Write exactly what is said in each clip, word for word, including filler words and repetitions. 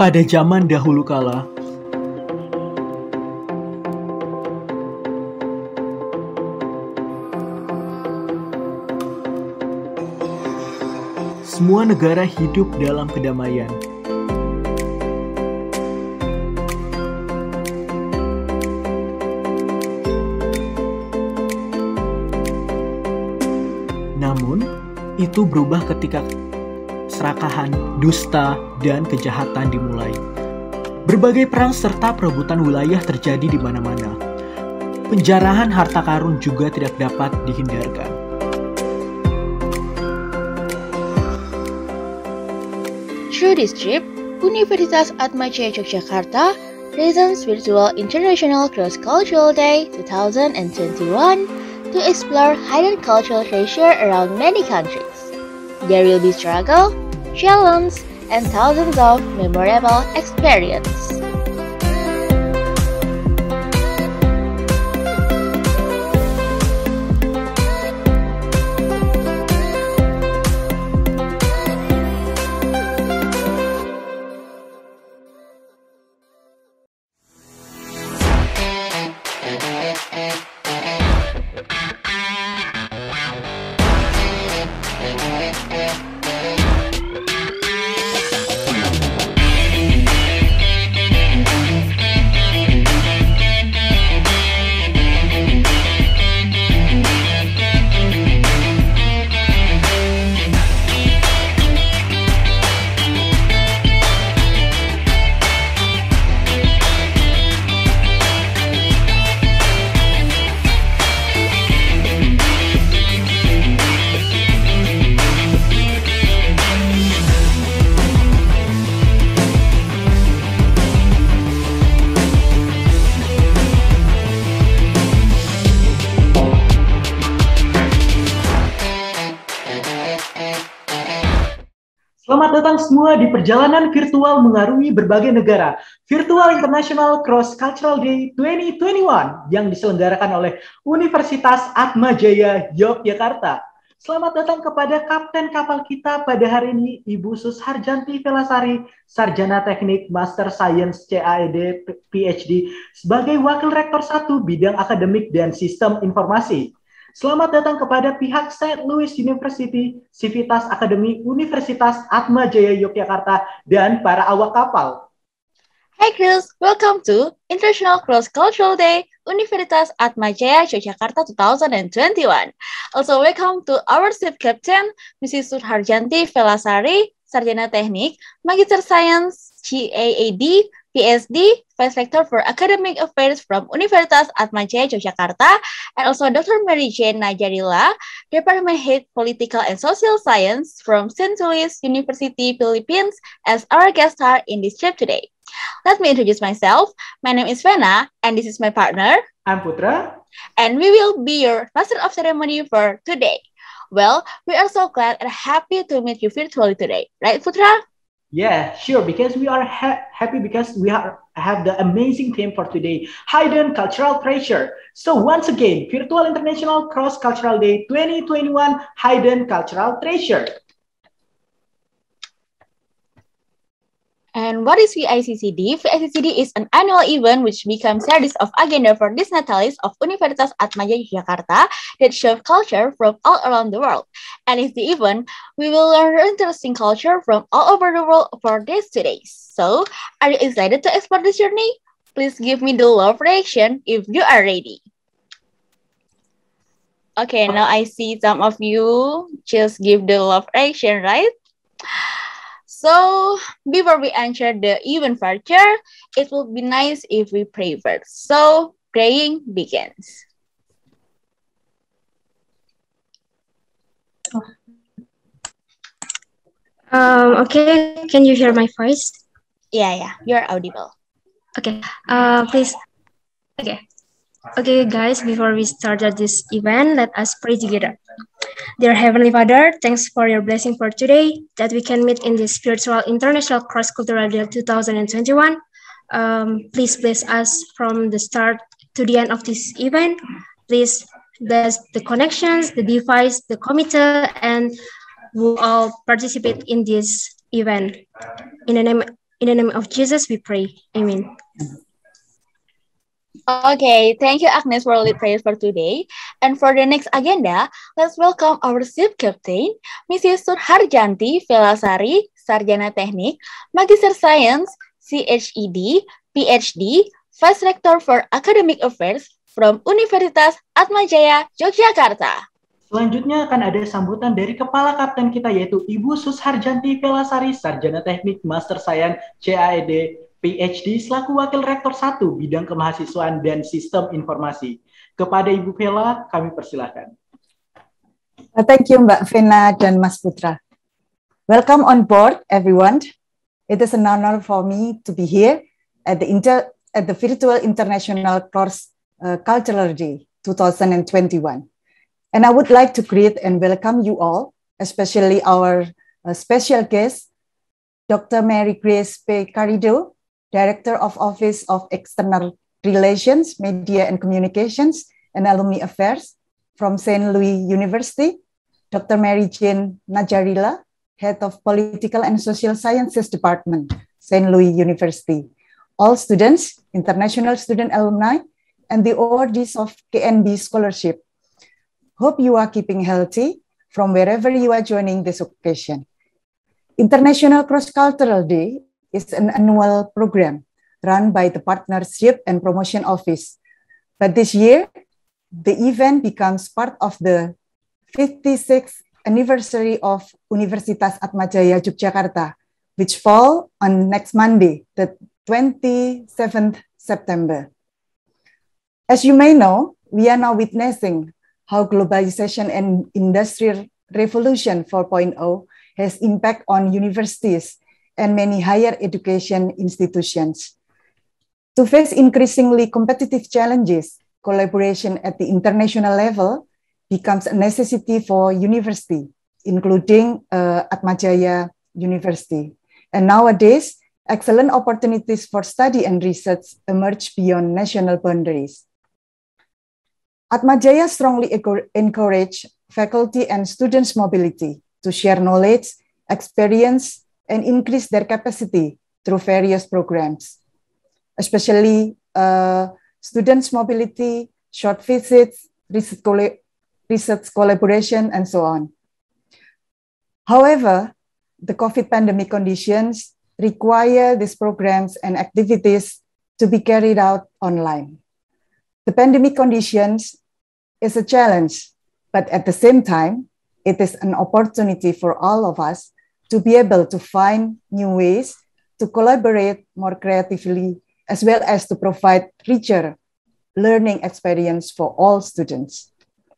Pada zaman dahulu kala, semua negara hidup dalam kedamaian. Namun, itu berubah ketika keserakahan, dusta, dan kejahatan dimulai. Berbagai perang serta perebutan wilayah terjadi di mana-mana. Penjarahan harta karun juga tidak dapat dihindarkan. Through this trip, Universitas Atmajaya Yogyakarta presents Virtual International Cross-Cultural Day twenty twenty-one to explore hidden cultural treasure around many countries. There will be struggle, challenge, and thousands of memorable experiences. Selamat datang semua di perjalanan virtual mengarungi berbagai negara. Virtual International Cross Cultural Day twenty twenty-one yang diselenggarakan oleh Universitas Atmajaya Yogyakarta. Selamat datang kepada kapten kapal kita pada hari ini, Ibu Sus Harjanti Velasari, Sarjana Teknik Master Science C A E D P H D sebagai Wakil Rektor satu Bidang Akademik dan Sistem Informasi. Selamat datang kepada pihak Saint Louis University, Civitas Akademi Universitas Atmajaya Yogyakarta, dan para awak kapal. Hi Chris, welcome to International Cross Cultural Day Universitas Atmajaya Yogyakarta twenty twenty-one. Also welcome to our ship captain, Missus Suharjanti Velasari, Sarjana Teknik, Magister Science C A A D P S D, Vice Rector for Academic Affairs from Universitas Atmajaya Yogyakarta, and also Doctor Mary Jane Najarila, Department Head Political and Social Science from Saint Louis University, Philippines, as our guest star in this trip today. Let me introduce myself. My name is Vena, and this is my partner. I'm Putra. And we will be your Master of Ceremony for today. Well, we are so glad and happy to meet you virtually today. Right, Putra? Yeah, sure, because we are ha- happy because we are, have the amazing theme for today, Hidden Cultural Treasure. So once again, Virtual International Cross Cultural Day twenty twenty-one, Hidden Cultural Treasure. And what is V I C C D? V I C C D is an annual event which becomes series of agenda for this Natalis of Universitas Atmajaya Yogyakarta that shows culture from all around the world. And in the event, we will learn interesting culture from all over the world for these two days. So, are you excited to explore this journey? Please give me the love reaction if you are ready. Okay, now I see some of you just give the love reaction, right? So, before we enter the event further, it will be nice if we pray first. So, praying begins. Um, okay, can you hear my voice? Yeah, yeah, you're audible. Okay, uh, please. Okay, okay, guys, before we start this event, let us pray together. Dear Heavenly Father, thanks for your blessing for today, that we can meet in this Virtual International Cross Cultural Day twenty twenty-one. Um, please bless us from the start to the end of this event. Please bless the connections, the device, the committee, and who all participate in this event. In the name In the name of Jesus, we pray. Amen. Okay, thank you Agnes for lead prayers for today. And for the next agenda, let's welcome our ship captain, Missus Surharjanti Velasari, Sarjana Teknik, Magister Science, C H E D, P H D, Vice Rector for Academic Affairs from Universitas Atmajaya, Yogyakarta. Selanjutnya akan ada sambutan dari kepala kapten kita yaitu Ibu Susharjanti Velasari, Sarjana Teknik Master Science C A E D P H D selaku Wakil Rektor satu Bidang Kemahasiswaan dan Sistem Informasi. Kepada Ibu Vela, kami persilahkan. Thank you Mbak Vena dan Mas Putra. Welcome on board everyone. It is an honor for me to be here at the, inter, at the Virtual International Cross uh, Cultural Day twenty twenty-one. And I would like to greet and welcome you all, especially our uh, special guest, Doctor Mary Grace P. Carrido, Director of Office of External Relations, Media and Communications, and Alumni Affairs from Saint Louis University, Doctor Mary Jane Najarila, Head of Political and Social Sciences Department, Saint Louis University, all students, international student alumni, and the awardees of K N B Scholarship. Hope you are keeping healthy from wherever you are joining this occasion. International Cross-Cultural Day is an annual program run by the Partnership and Promotion Office. But this year, the event becomes part of the fifty-sixth anniversary of Universitas Atmajaya Yogyakarta, which fall on next Monday, the twenty-seventh September. As you may know, we are now witnessing how globalization and industrial revolution four point oh has impact on universities and many higher education institutions. To face increasingly competitive challenges, collaboration at the international level becomes a necessity for university, including uh, Atmajaya University. And nowadays, excellent opportunities for study and research emerge beyond national boundaries. Atmajaya strongly encourage faculty and students' mobility to share knowledge, experience, and increase their capacity through various programs, especially uh, students' mobility, short visits, research, coll research collaboration, and so on. However, the COVID pandemic conditions require these programs and activities to be carried out online. The pandemic conditions is a challenge, but at the same time, it is an opportunity for all of us to be able to find new ways to collaborate more creatively, as well as to provide richer learning experience for all students.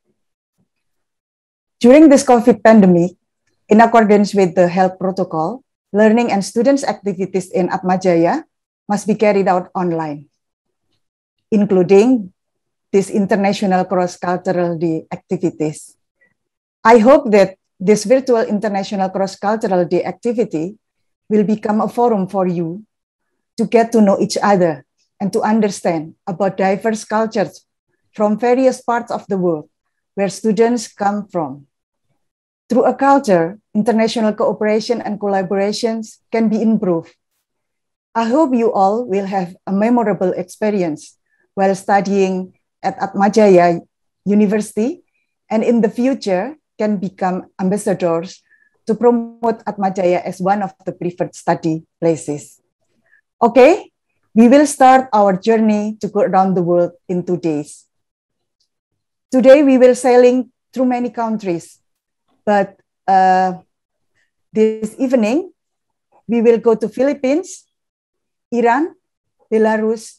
During this COVID pandemic, in accordance with the health protocol, learning and students' activities in Atmajaya must be carried out online, including these International Cross-Cultural Day activities. I hope that this virtual International Cross-Cultural Day activity will become a forum for you to get to know each other and to understand about diverse cultures from various parts of the world where students come from. Through a culture, international cooperation and collaborations can be improved. I hope you all will have a memorable experience while studying at Atmajaya University, and in the future can become ambassadors to promote Atmajaya as one of the preferred study places. Okay, we will start our journey to go around the world in two days. Today we will sailing through many countries, but uh, this evening we will go to Philippines, Iran, Belarus,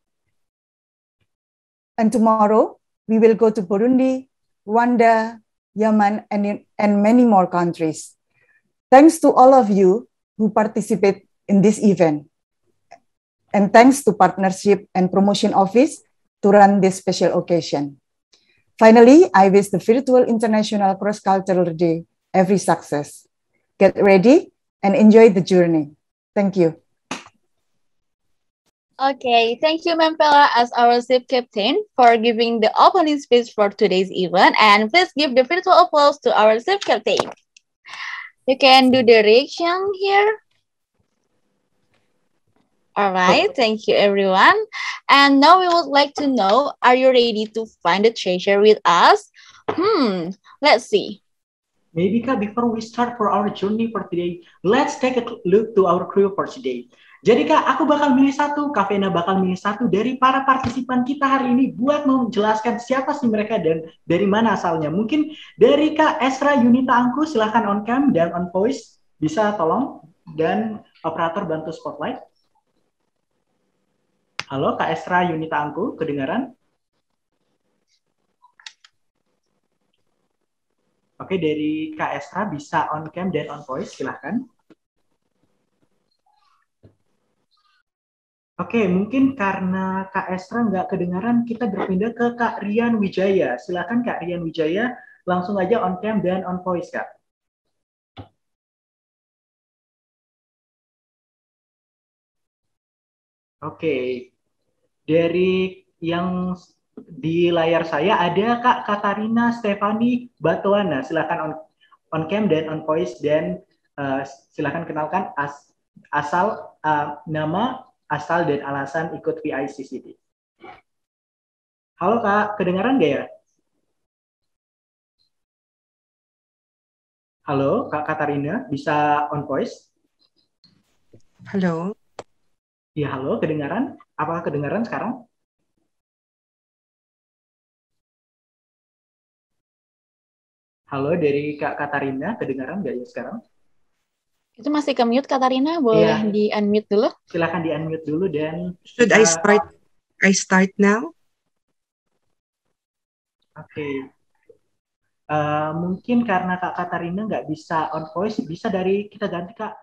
and tomorrow we will go to Burundi, Rwanda, Yemen, and, and many more countries. Thanks to all of you who participate in this event. And thanks to Partnership and Promotion Office to run this special occasion. Finally, I wish the Virtual International Cross-Cultural Day every success. Get ready and enjoy the journey. Thank you. Okay, thank you, Mempela, as our ship captain for giving the opening speech for today's event. And please give the virtual applause to our ship captain. You can do the reaction here. All right, thank you everyone. And now we would like to know, are you ready to find the treasure with us? Hmm, let's see. Maybe Kak, before we start for our journey for today, let's take a look to our crew for today. Jadi Kak, aku bakal milih satu, Kak Vena bakal milih satu dari para partisipan kita hari ini buat menjelaskan siapa sih mereka dan dari mana asalnya. Mungkin dari Kak Esra Yunita Angku, silahkan on cam dan on voice, bisa tolong, dan operator bantu spotlight. Halo Kak Esra Yunita Angku, kedengaran? Oke, dari Kak Esra bisa on cam dan on voice, silahkan. Oke, mungkin karena Kak Esra nggak kedengaran, kita berpindah ke Kak Rian Wijaya. Silahkan Kak Rian Wijaya, langsung aja on cam dan on voice, Kak. Oke, dari yang di layar saya ada Kak Katarina Stefani Batuana. Silakan on, on cam dan on voice dan uh, silakan kenalkan as, asal uh, nama, asal dan alasan ikut V I C C D. Halo Kak, kedengaran nggak ya? Halo Kak Katarina, bisa on voice? Halo. Ya halo, kedengaran? Apakah kedengaran sekarang? Halo, dari Kak Katarina, kedengaran nggak ya sekarang? Itu masih ke-mute, Katarina. Boleh Iya. di-unmute dulu? Silakan di-unmute dulu dan... Should I start? I start now? Oke. Okay. Uh, mungkin karena Kak Katarina nggak bisa on voice, bisa dari kita ganti Kak.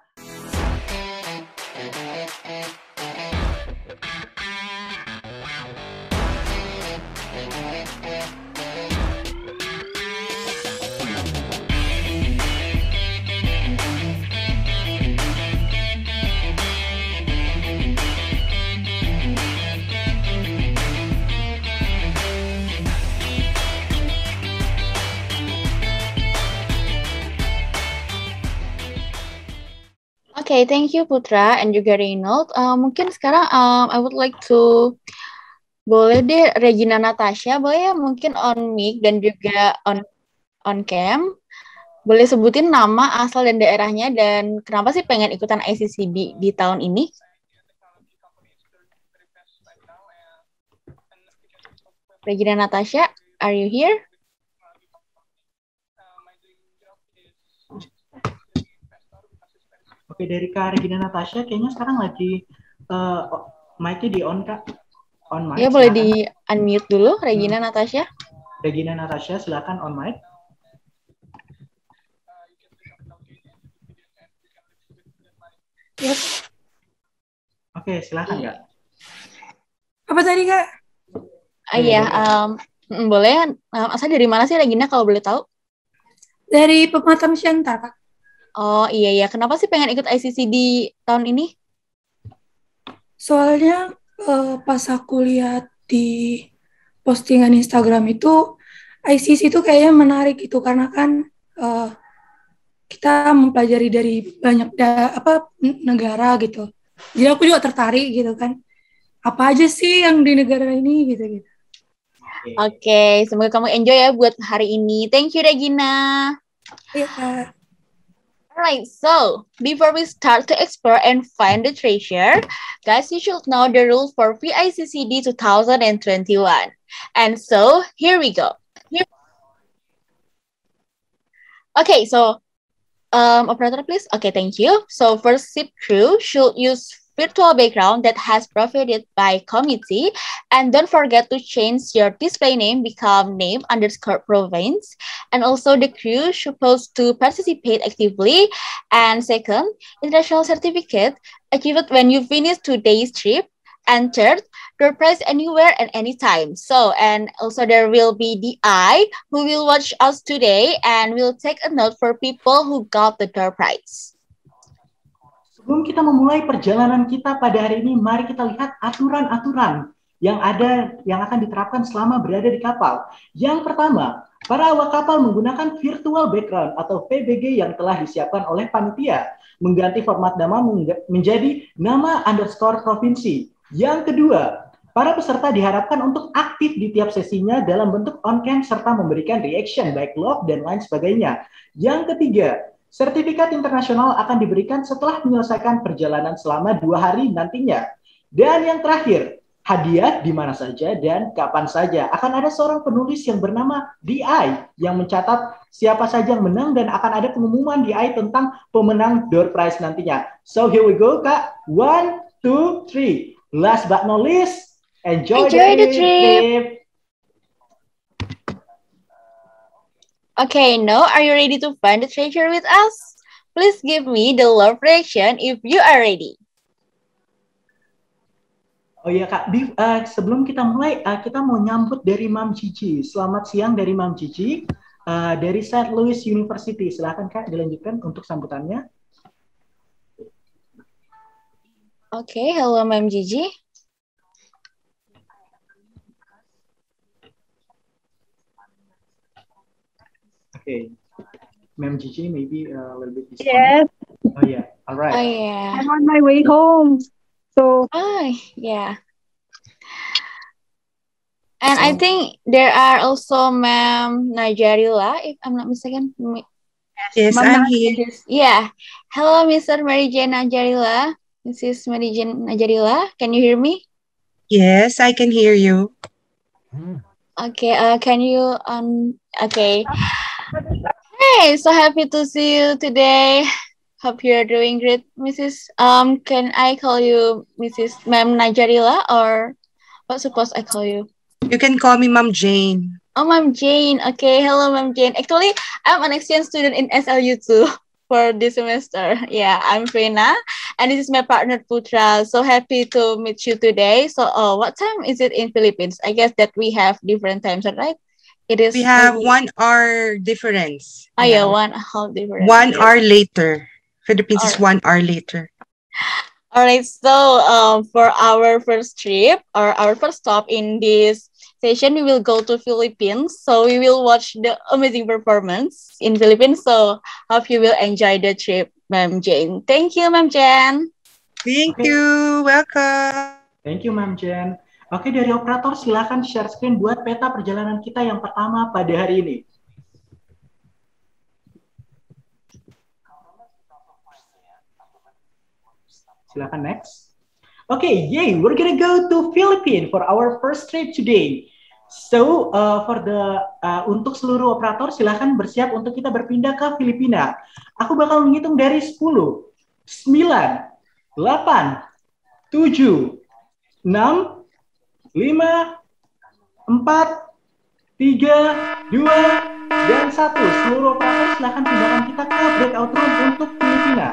Okay, thank you Putra and juga Reynold. Uh, mungkin sekarang um, I would like to boleh deh Regina Natasha, boleh ya mungkin on mic dan juga on on cam. Boleh sebutin nama, asal dan daerahnya dan kenapa sih pengen ikutan I C C D di tahun ini? Regina Natasha, are you here? Oke, dari Kak Regina Natasha, kayaknya sekarang lagi uh, mic-nya di on, Kak. On mic. Ya, boleh di-unmute dulu, Regina hmm. Natasha. Regina Natasha, silakan on mic. Yep. Oke, silakan, Kak. Apa tadi, Kak? Ah, iya, um, boleh. Um, asal dari mana sih, Regina, kalau boleh tahu? Dari Pematang Siantar, Kak. Oh iya ya, kenapa sih pengen ikut I C C D tahun ini? Soalnya uh, pas aku lihat di postingan Instagram itu I C C C itu kayaknya menarik gitu karena kan uh, kita mempelajari dari banyak da- apa negara gitu. Jadi aku juga tertarik gitu kan. Apa aja sih yang di negara ini gitu gitu. Oke, okay, semoga kamu enjoy ya buat hari ini. Thank you Regina. Iya Kak. Alright, so before we start to explore and find the treasure, guys, you should know the rules for V I C C D twenty twenty-one. And so, here we go. Here... Okay, so, um, operator, please. Okay, thank you. So, first, S I P crew should use virtual background that has provided by committee, and don't forget to change your display name become name underscore province, and also the crew supposed to participate actively. And second, international certificate achieved when you finish today's trip. And third, door prize anywhere and anytime. So, and also there will be the I who will watch us today and will take a note for people who got the door prize. Sebelum kita memulai perjalanan kita pada hari ini, mari kita lihat aturan-aturan yang ada, yang akan diterapkan selama berada di kapal. Yang pertama, Para awak kapal menggunakan virtual background atau V B G yang telah disiapkan oleh panitia, mengganti format nama menjadi nama underscore provinsi. Yang kedua, para peserta diharapkan untuk aktif di tiap sesinya dalam bentuk on-cam serta memberikan reaction, baik log dan lain sebagainya. Yang ketiga, sertifikat internasional akan diberikan setelah menyelesaikan perjalanan selama dua hari nantinya. Dan yang terakhir, hadiah di mana saja dan kapan saja. Akan ada seorang penulis yang bernama D I yang mencatat siapa saja yang menang dan akan ada pengumuman D I tentang pemenang door prize nantinya. So here we go, Kak. One, two, three. Last but not least, enjoy, Enjoy the, the trip. trip. Okay, now are you ready to find the treasure with us? Please give me the love reaction if you are ready. Oh iya Kak, di, uh, sebelum kita mulai, uh, kita mau nyambut dari Mam Cici. Selamat siang dari Mam Cici, uh, dari Saint Louis University. Silahkan Kak, dilanjutkan untuk sambutannya. Oke, okay, hello Mam Cici. Oke, okay. Mam Cici maybe a little bit distant. Yes. Oh yeah, all right. Oh yeah. I'm on my way home. So, oh, yeah. And I think there are also Ma'am Najarila, if I'm not mistaken. Yes, Ma'am I'm here. Yeah. Hello, Mister Mary Jane Najarila. Missus Mary Jane Najarila, can you hear me? Yes, I can hear you. Okay, uh, can you, um, okay. Hey, so happy to see you today. Hope you're doing great, Missus Um, can I call you Missus Ma'am Najarila or what suppose I call you? You can call me Mom Jane. Oh, Ma'am Jane. Okay, hello, Ma'am Jane. Actually, I'm an exchange student in S L U too for this semester. Yeah, I'm Frina, and this is my partner Putra. So happy to meet you today. So, oh, what time is it in Philippines? I guess that we have different times, right? It is. We have maybe... one hour difference. Oh yeah, one hour difference. One hour later. Philippines is one hour later. All right, so um, for our first trip or our first stop in this session, we will go to Philippines. So we will watch the amazing performance in Philippines. So hope you will enjoy the trip, Ma'am Jane. Thank you, Ma'am Jane. Thank okay. you. Welcome. Thank you, Ma'am Jane. Oke, dari operator silakan share screen buat peta perjalanan kita yang pertama pada hari ini. Silakan next. Okay, yay, we're gonna go to Philippines for our first trip today. So, uh, for the uh, untuk seluruh operator silakan bersiap untuk kita berpindah ke Filipina. Aku bakal menghitung dari sepuluh, sembilan, delapan, tujuh, enam, lima, empat, tiga, dua, dan satu. Seluruh operator silakan pindahkan kita ke breakout room untuk Filipina.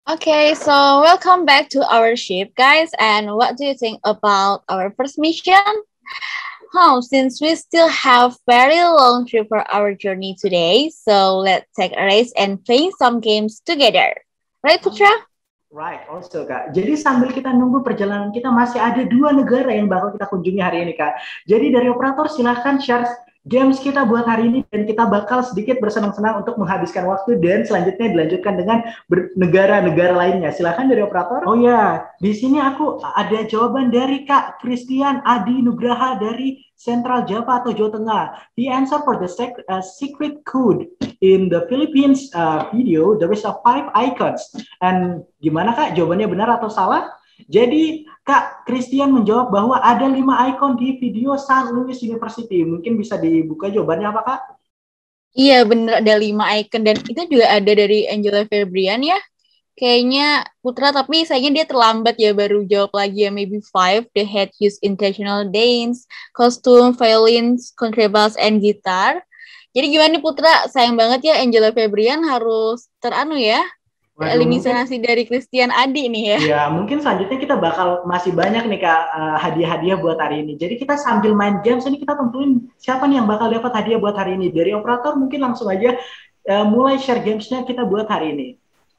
Okay, so welcome back to our ship, guys. And what do you think about our first mission? Oh, since we still have very long trip for our journey today, so let's take a race and play some games together. Right, Putra? Right, also Kak. Jadi sambil kita nunggu perjalanan kita masih ada dua negara yang bakal kita kunjungi hari ini Kak. Jadi dari operator silahkan share games kita buat hari ini dan kita bakal sedikit bersenang-senang untuk menghabiskan waktu dan selanjutnya dilanjutkan dengan negara-negara lainnya. Silahkan dari operator. Oh ya, di sini aku ada jawaban dari Kak Christian Adi Nugraha dari Central Java atau Jawa Tengah. The answer for the sec- uh, secret code in the Philippines uh, video, there is a five icons. And gimana Kak, jawabannya benar atau salah? Jadi Kak Christian menjawab bahwa ada lima icon di video Saint Louis University. Mungkin bisa dibuka jawabannya apa Kak? Iya bener, ada lima icon dan itu juga ada dari Angela Febrian ya. Kayaknya Putra, tapi sayangnya dia terlambat ya, baru jawab lagi ya, maybe five. The head use intentional dance, costume, violins, contrabass, and guitar. Jadi gimana nih Putra, sayang banget ya Angela Febrian harus teranu ya, eliminasi dari Christian Adi nih ya. Ya, mungkin selanjutnya kita bakal masih banyak nih Kak uh, hadiah-hadiah buat hari ini. Jadi kita sambil main games ini kita tentuin siapa nih yang bakal dapat hadiah buat hari ini. Dari operator mungkin langsung aja uh, mulai share gamesnya kita buat hari ini.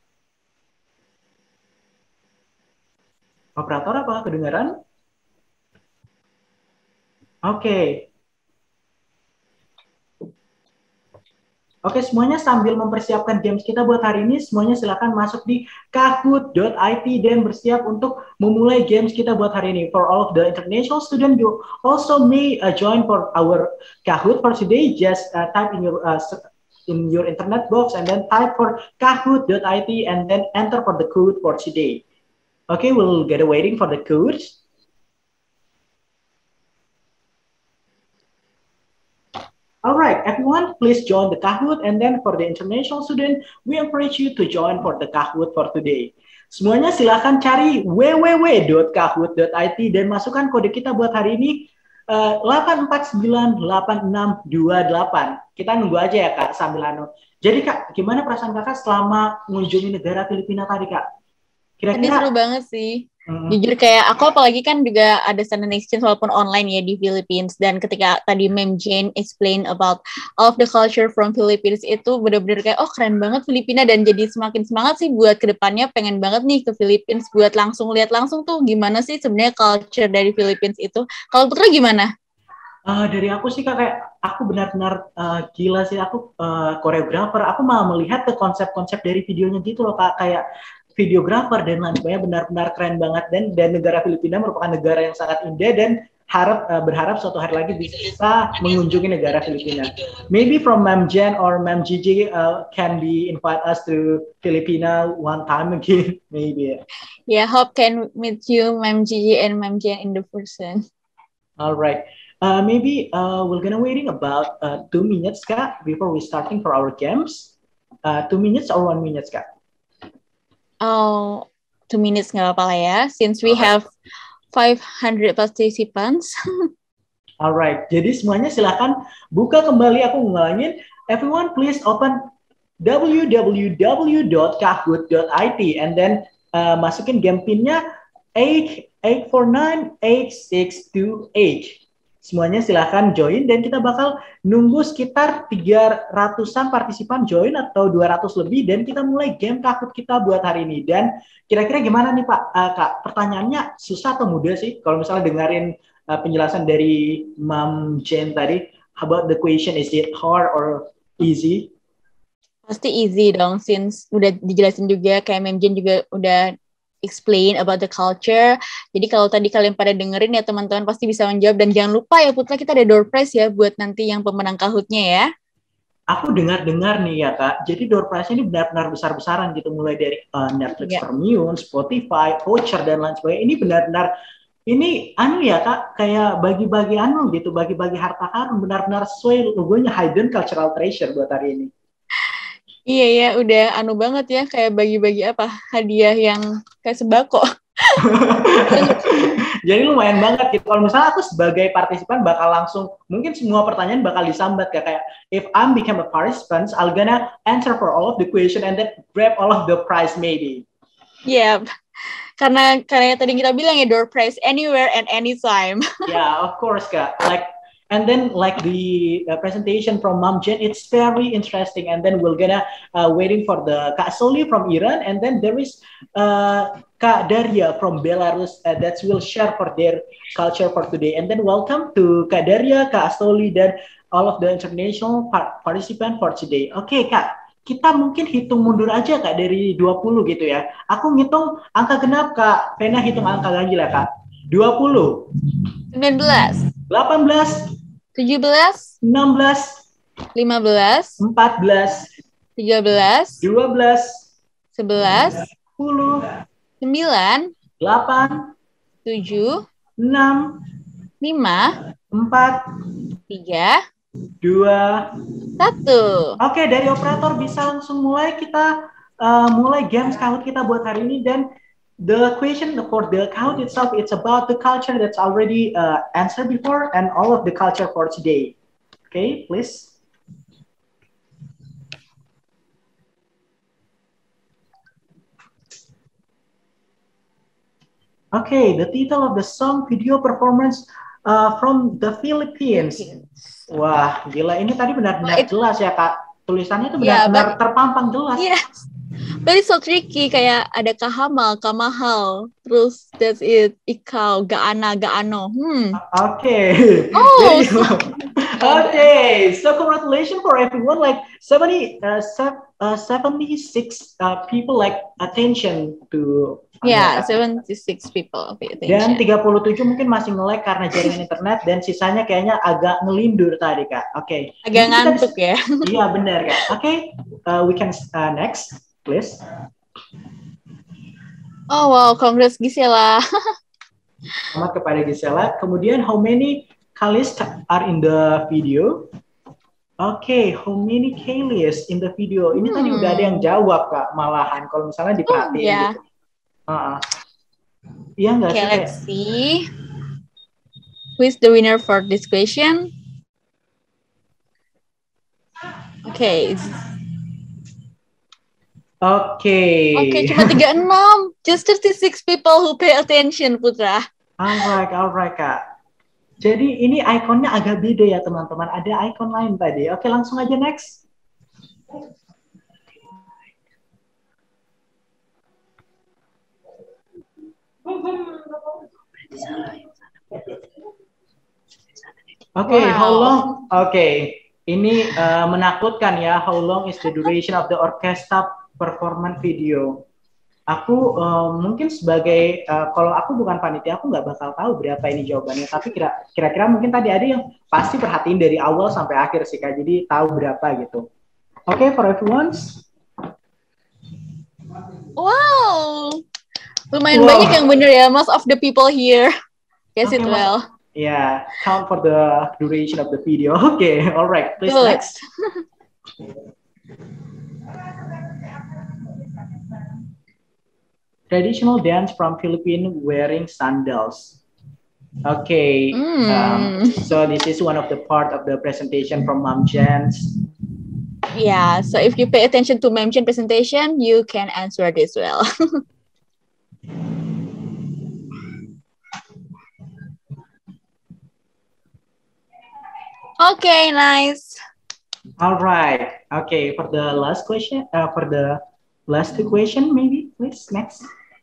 Operator apa kedengaran? Oke. Okay. Oke, semuanya sambil mempersiapkan games kita buat hari ini, semuanya silakan masuk di kahoot dot I T dan bersiap untuk memulai games kita buat hari ini. For all of the international student, you also may uh, join for our Kahoot for today. Just uh, type in your uh, in your internet box and then type for kahoot dot I T and then enter for the code for today. Okay, we'll get waiting for the code. All right, everyone, please join the Kahoot. And then for the international student, we encourage you to join for the Kahoot for today. Semuanya silakan cari w w w dot kahoot dot I T dan masukkan kode kita buat hari ini uh, delapan empat sembilan delapan enam dua delapan. Kita nunggu aja ya Kak sambil anu. Jadi Kak, gimana perasaan Kakak selama mengunjungi negara Filipina tadi Kak? Kira-kira ini seru banget sih. Hmm. Jujur kayak aku apalagi kan juga ada student exchange walaupun online ya di Philippines, dan ketika tadi Ma'am Jane explain about all of the culture from Philippines itu bener-bener kayak oh keren banget Filipina, dan jadi semakin semangat sih buat kedepannya pengen banget nih ke Philippines buat langsung lihat langsung tuh gimana sih sebenarnya culture dari Philippines itu. Kalau Putra gimana? Uh, dari aku sih Kak, kayak aku benar-benar uh, gila sih, aku uh, koreografer, aku malah melihat ke konsep-konsep dari videonya gitu loh Kak, kayak videografer dan lain sebagainya, benar-benar keren banget. Dan dan negara Filipina merupakan negara yang sangat indah dan harap uh, berharap suatu hari lagi bisa mengunjungi negara Filipina. Maybe from Ma'am Jen or Ma'am Gigi uh, can be invite us to Filipina one time again, maybe. Yeah, hope can meet you Ma'am Gigi and Ma'am Jen in the person. All right. Uh, maybe uh, we're gonna waiting about uh, two minutes Kak before we starting for our games. Uh, two minutes or one minute Kak? Oh, two minutes nggak apa-apa lah ya, since we okay. have five hundred participants. Alright, jadi semuanya silakan buka kembali, aku ngulangin. Everyone please open w w w dot kahoot dot I T and then uh, masukin game pinnya eight eight four nine eight six two eight. Semuanya silahkan join dan kita bakal nunggu sekitar tiga ratusan partisipan join atau dua ratus lebih dan kita mulai game Kahoot kita buat hari ini. Dan kira-kira gimana nih Pak, uh, Kak, pertanyaannya susah atau mudah sih? Kalau misalnya dengerin uh, penjelasan dari Ma'am Jane tadi, how about the question, is it hard or easy? Pasti easy dong, since udah dijelasin juga, kayak Ma'am Jane juga udah explain about the culture. Jadi kalau tadi kalian pada dengerin ya teman-teman pasti bisa menjawab. Dan jangan lupa ya Putra, kita ada door prize ya buat nanti yang pemenang Kahootnya ya. Aku dengar-dengar nih ya Kak, jadi door prize ini benar-benar besar-besaran gitu, mulai dari uh, Netflix yeah. Premium, Spotify, voucher dan lain sebagainya. Ini benar-benar ini anu ya Kak, kayak bagi-bagi anu gitu, bagi-bagi harta karun, benar-benar sesuai logonya Hidden Cultural Treasure buat hari ini. Iya ya, udah anu banget ya, kayak bagi-bagi apa, hadiah yang kayak sembako. Jadi lumayan banget gitu. Kalau misalnya aku sebagai partisipan bakal langsung, mungkin semua pertanyaan bakal disambat kayak, kayak if I'm become a participant, I'm gonna answer for all of the question and then grab all of the prize maybe. Yeah, karena karena tadi kita bilang ya door prize anywhere and anytime. Yeah, of course, Kak. Like, and then like the uh, presentation from Mom Jen, it's very interesting. And then we're gonna uh, waiting for the Kak Soli from Iran, and then there is uh, Kak Daria from Belarus uh, that will share for their culture for today. And then welcome to Kak Daria, Kak Soli, dan all of the international par- participant for today. Oke, okay, Kak. Kita mungkin hitung mundur aja Kak dari dua puluh gitu ya. Aku ngitung angka genap Kak. Vena hitung angka lagi lah Kak. dua puluh. sembilan belas. delapan belas. tujuh belas. enam belas. lima belas. empat belas. tiga belas. dua belas. sebelas. sepuluh. sembilan. delapan. tujuh. enam. lima. empat. tiga. dua. satu. Oke, dari operator bisa langsung mulai kita uh, mulai game Kahoot kita buat hari ini, dan the question for the Kahoot itself, it's about the culture that's already uh, answered before and all of the culture for today. Okay, please. Okay, the title of the song video performance uh, from the Philippines. Wah, gila. Ini tadi benar-benar jelas ya, Kak. Tulisannya itu benar-benar yeah, but, terpampang jelas. Yes. But it's so tricky. Kayak ada kahamal, kamahal. Terus that's it. Ikau, gaana, gaano. Hmm. Oke. Okay. Oh. Okay. So congratulations for everyone. Like seventy, uh, seventy-six uh, people like attention to. Yeah, seventy-six people pay attention. Dan tiga puluh tujuh mungkin masih nge-lag karena jaringan internet, dan sisanya kayaknya agak ngelindur tadi, Kak. Oke. Okay. Agak mungkin ngantuk kita, ya. Iya, benar, Kak. Oke, okay. uh, we can uh, next, please. Oh, wow, congrats Gisela. Selamat kepada Gisela. Kemudian, how many Kalists are in the video? Oke, okay, how many Kalists in the video? Ini hmm. tadi udah ada yang jawab, Kak, malahan. Kalau misalnya diperhatiin. Oh, yeah. Gitu. Uh, iya nggak okay, sih? Let's see. Who is the winner for this question? Okay. Okay. Okay, cuma tiga puluh enam. Just thirty-six people who pay attention, Putra. Alright, alright, Kak. Jadi ini ikonnya agak beda ya, teman-teman. Ada ikon lain tadi. Oke, langsung aja next. Oke, okay, wow. How long? Oke, okay. Ini uh, menakutkan ya. How long is the duration of the orchestra performance video? Aku uh, mungkin sebagai uh, kalau aku bukan panitia, aku nggak bakal tahu berapa ini jawabannya. Tapi kira, kira-kira mungkin tadi ada yang pasti perhatiin dari awal sampai akhir sih, Kak. Jadi tahu berapa gitu. Oke, okay, for everyone. Wow. Lumayan wow. banyak yang bener ya, most of the people here guess okay, it well. Yeah, count for the duration of the video. Okay, all right. Please Good. Next. Traditional dance from Philippines wearing sandals. Okay, mm. um, so this is one of the part of the presentation from Mom Jen's. Yeah, so if you pay attention to Mom Jen presentation, you can answer this well. Okay, nice. All right. Okay, for the last question, uh, for the last question, maybe, please, next.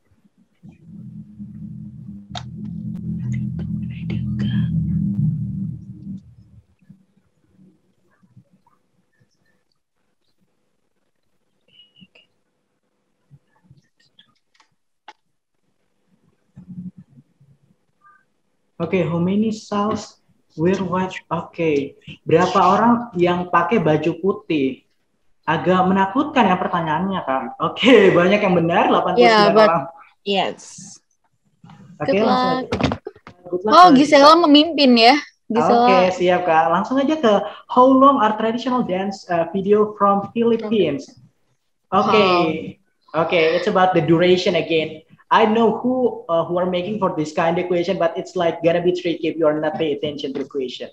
Okay, how many cells wear white? Oke, okay. Berapa orang yang pakai baju putih? Agak menakutkan ya pertanyaannya, Kak. Oke, okay, banyak yang benar, delapan puluh sembilan yeah, but, orang. Yes. Oke, okay, langsung. Good luck, oh, Gisela memimpin ya. Oke, okay, siap, Kak. Langsung aja ke how long are traditional dance uh, video from Philippines? Oke, okay. Oke, okay, it's about the duration again. I know who uh, who are making for this kind of question, but it's like gonna be tricky if you are not paying attention to the question.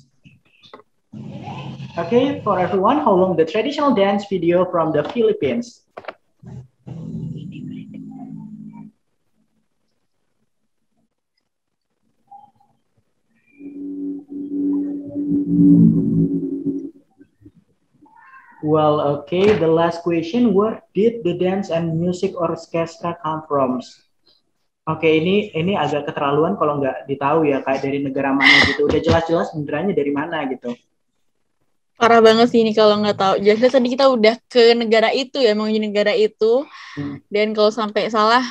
Okay, for everyone, how long the traditional dance video from the Philippines? Well, okay. The last question, where did the dance and music orchestra come from? Oke, okay, ini ini agak keterlaluan kalau nggak ditahu ya, kayak dari negara mana gitu. Udah jelas-jelas benerannya dari mana gitu. Parah banget sih ini kalau nggak tahu. Jadi tadi kita udah ke negara itu ya, mau di negara itu. Hmm. Dan kalau sampai salah,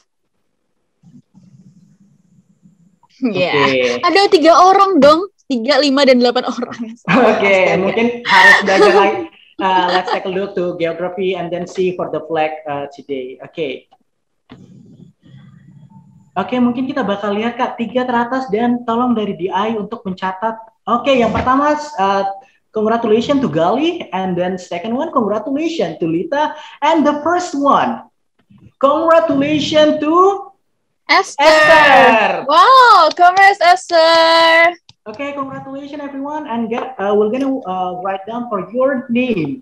ya, yeah. Ada tiga orang dong, tiga, lima, dan delapan orang. Oke, okay, mungkin harus belajar lagi. Uh, let's take a look to geography and then see for the flag uh, today. Oke. Okay. Oke, okay, mungkin kita bakal lihat Kak tiga teratas dan tolong dari D I untuk mencatat. Oke, okay, yang pertama uh, congratulations to Gali, and then second one congratulations to Lita, and the first one congratulations to Esther. Esther. Wow, congrats Esther. Okay, congratulations everyone, and get uh, we're gonna uh, write down for your name.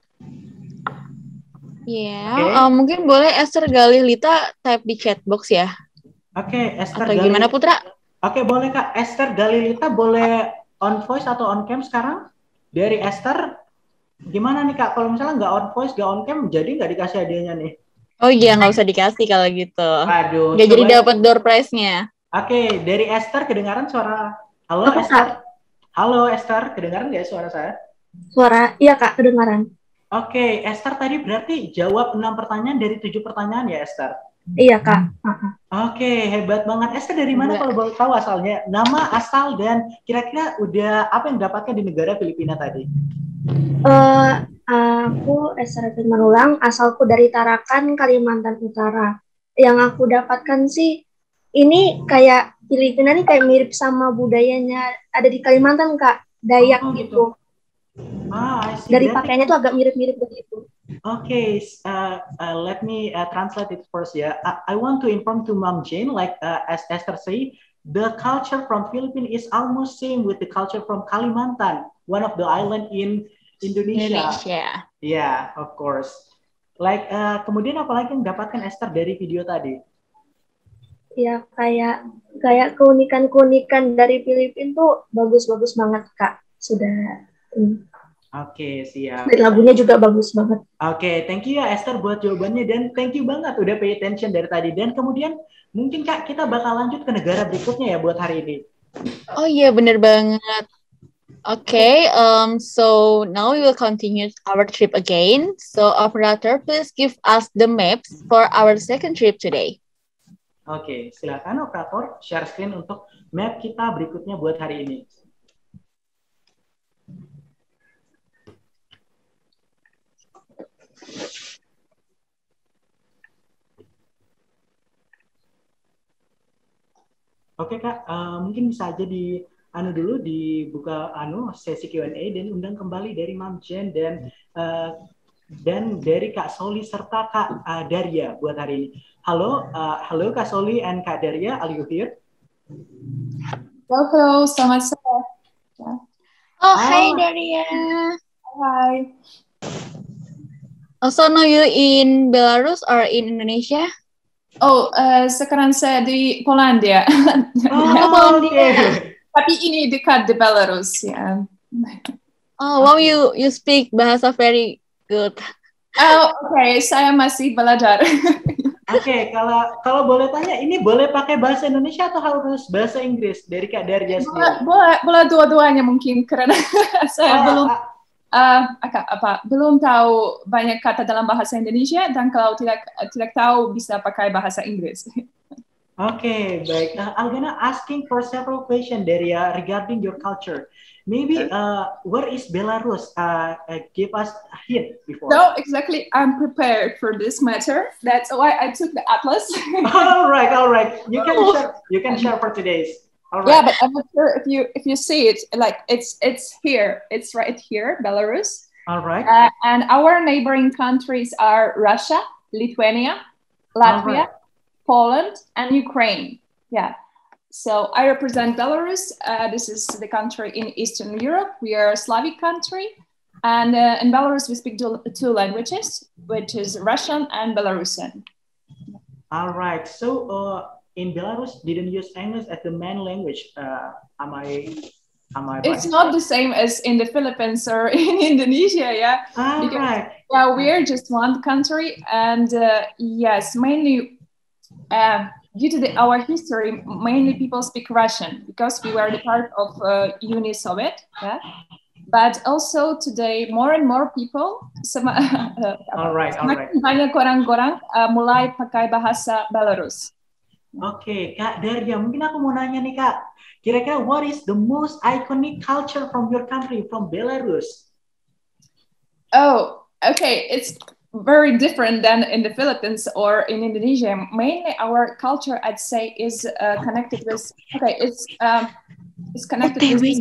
Ya, yeah. okay. uh, mungkin boleh Esther, Galih, Lita type di chat box ya. Oke, okay, Esther. Atau Galih. Gimana Putra? Oke, okay, boleh Kak. Esther, Galih, Lita boleh on voice atau on cam sekarang? Dari Esther, gimana nih Kak? Kalau misalnya nggak on voice, nggak on cam, jadi nggak dikasih hadiahnya nih? Oh iya, nggak usah dikasih kalau gitu. Aduh. Nggak jadi dapat door prize-nya. Oke, okay, dari Esther kedengaran suara. Halo oh, Esther. Kak. Halo Esther, kedengaran nggak suara saya? Suara, iya Kak, kedengaran. Oke, okay, Esther tadi berarti jawab enam pertanyaan dari tujuh pertanyaan ya Esther? Iya Kak. Oke, okay, hebat banget. Esther dari mana kalau boleh tahu asalnya? Nama, asal, dan kira-kira udah apa yang dapatkan di negara Filipina tadi? Uh, aku Esther Manulang, asalku dari Tarakan, Kalimantan Utara. Yang aku dapatkan sih, ini kayak Filipina nih kayak mirip sama budayanya ada di Kalimantan Kak, Dayak oh, gitu. Ah, I see. Dari pakaiannya tuh agak mirip-mirip begitu. Okay, uh, uh, let me uh, translate it first ya. Yeah. I, I want to inform to Mom Jane, like uh, as Esther say, the culture from Philippines is almost same with the culture from Kalimantan, one of the island in Indonesia. Indonesia. Yeah, of course. Like uh, kemudian apalagi yang dapatkan Esther dari video tadi? Ya kayak kayak keunikan-keunikan dari Filipina tuh bagus-bagus banget Kak. Sudah. Hmm. Oke, okay, siap. Dan lagunya juga bagus banget. Oke, okay, thank you ya Esther buat jawabannya, dan thank you banget udah pay attention dari tadi. Dan kemudian mungkin Kak kita bakal lanjut ke negara berikutnya ya buat hari ini. Oh iya, bener banget. Okay, um, so now we will continue our trip again. So operator, please give us the maps for our second trip today. Oke, okay, silakan operator share screen untuk map kita berikutnya buat hari ini. Oke Kak, uh, mungkin bisa aja di anu dulu dibuka anu sesi Q and A dan undang kembali dari Mam Jen dan uh, dan dari Kak Soli serta Kak uh, Daria buat hari ini. Halo, uh, halo Kak Soli and Kak Daria, are you here? Halo, halo, selamat sore. Oh, hi Daria. Hi. Also, know you in Belarus or in Indonesia? Oh, uh, sekarang saya di Polandia. Oh, Polandia. Tapi ini dekat di Belarus, ya. Oh, wow, you you speak bahasa very good. Oh, oke, okay. Saya masih belajar. Oke, okay, kalau kalau boleh tanya, ini boleh pakai bahasa Indonesia atau harus bahasa Inggris dari Kak Daria sendiri? Boleh, boleh dua-duanya mungkin karena saya oh, belum. Uh, Uh, apa, apa belum tahu banyak kata dalam bahasa Indonesia, dan kalau tidak tidak tahu bisa pakai bahasa Inggris. Oke, okay, baik. Uh, I'm gonna asking for several questions Daria regarding your culture. Maybe uh, where is Belarus? Uh, uh, give us a hint before. No, exactly. I'm prepared for this matter. That's why I took the atlas. all right, all right. You can oh. share. You can share for today's. All right. Yeah, but I'm not sure if you if you see it, like it's it's here, it's right here, Belarus. All right. Uh, and our neighboring countries are Russia, Lithuania, Latvia, right. Poland, and Ukraine. Yeah. So I represent Belarus. Uh, this is the country in Eastern Europe. We are a Slavic country, and uh, in Belarus we speak two, two languages, which is Russian and Belarusian. All right. So. Uh... In Belarus, didn't use English as the main language. Uh, am I Am I right? It's not the same as in the Philippines or in Indonesia, yeah. Ah, because, right. yeah, we're just one country, and uh, yes, mainly uh, due to the, our history, mainly people speak Russian because we were the part of uh, Uni Soviet, yeah. But also today, more and more people, sem uh, all right, all right. banyak orang-orang uh, mulai pakai bahasa Belarus. Oke, okay, Kak Daria, mungkin aku mau nanya nih Kak, kira-kira what is the most iconic culture from your country, from Belarus? Oh, okay, it's very different than in the Philippines or in Indonesia. Mainly our culture, I'd say, is uh, connected with, okay, it's, um, it's connected with this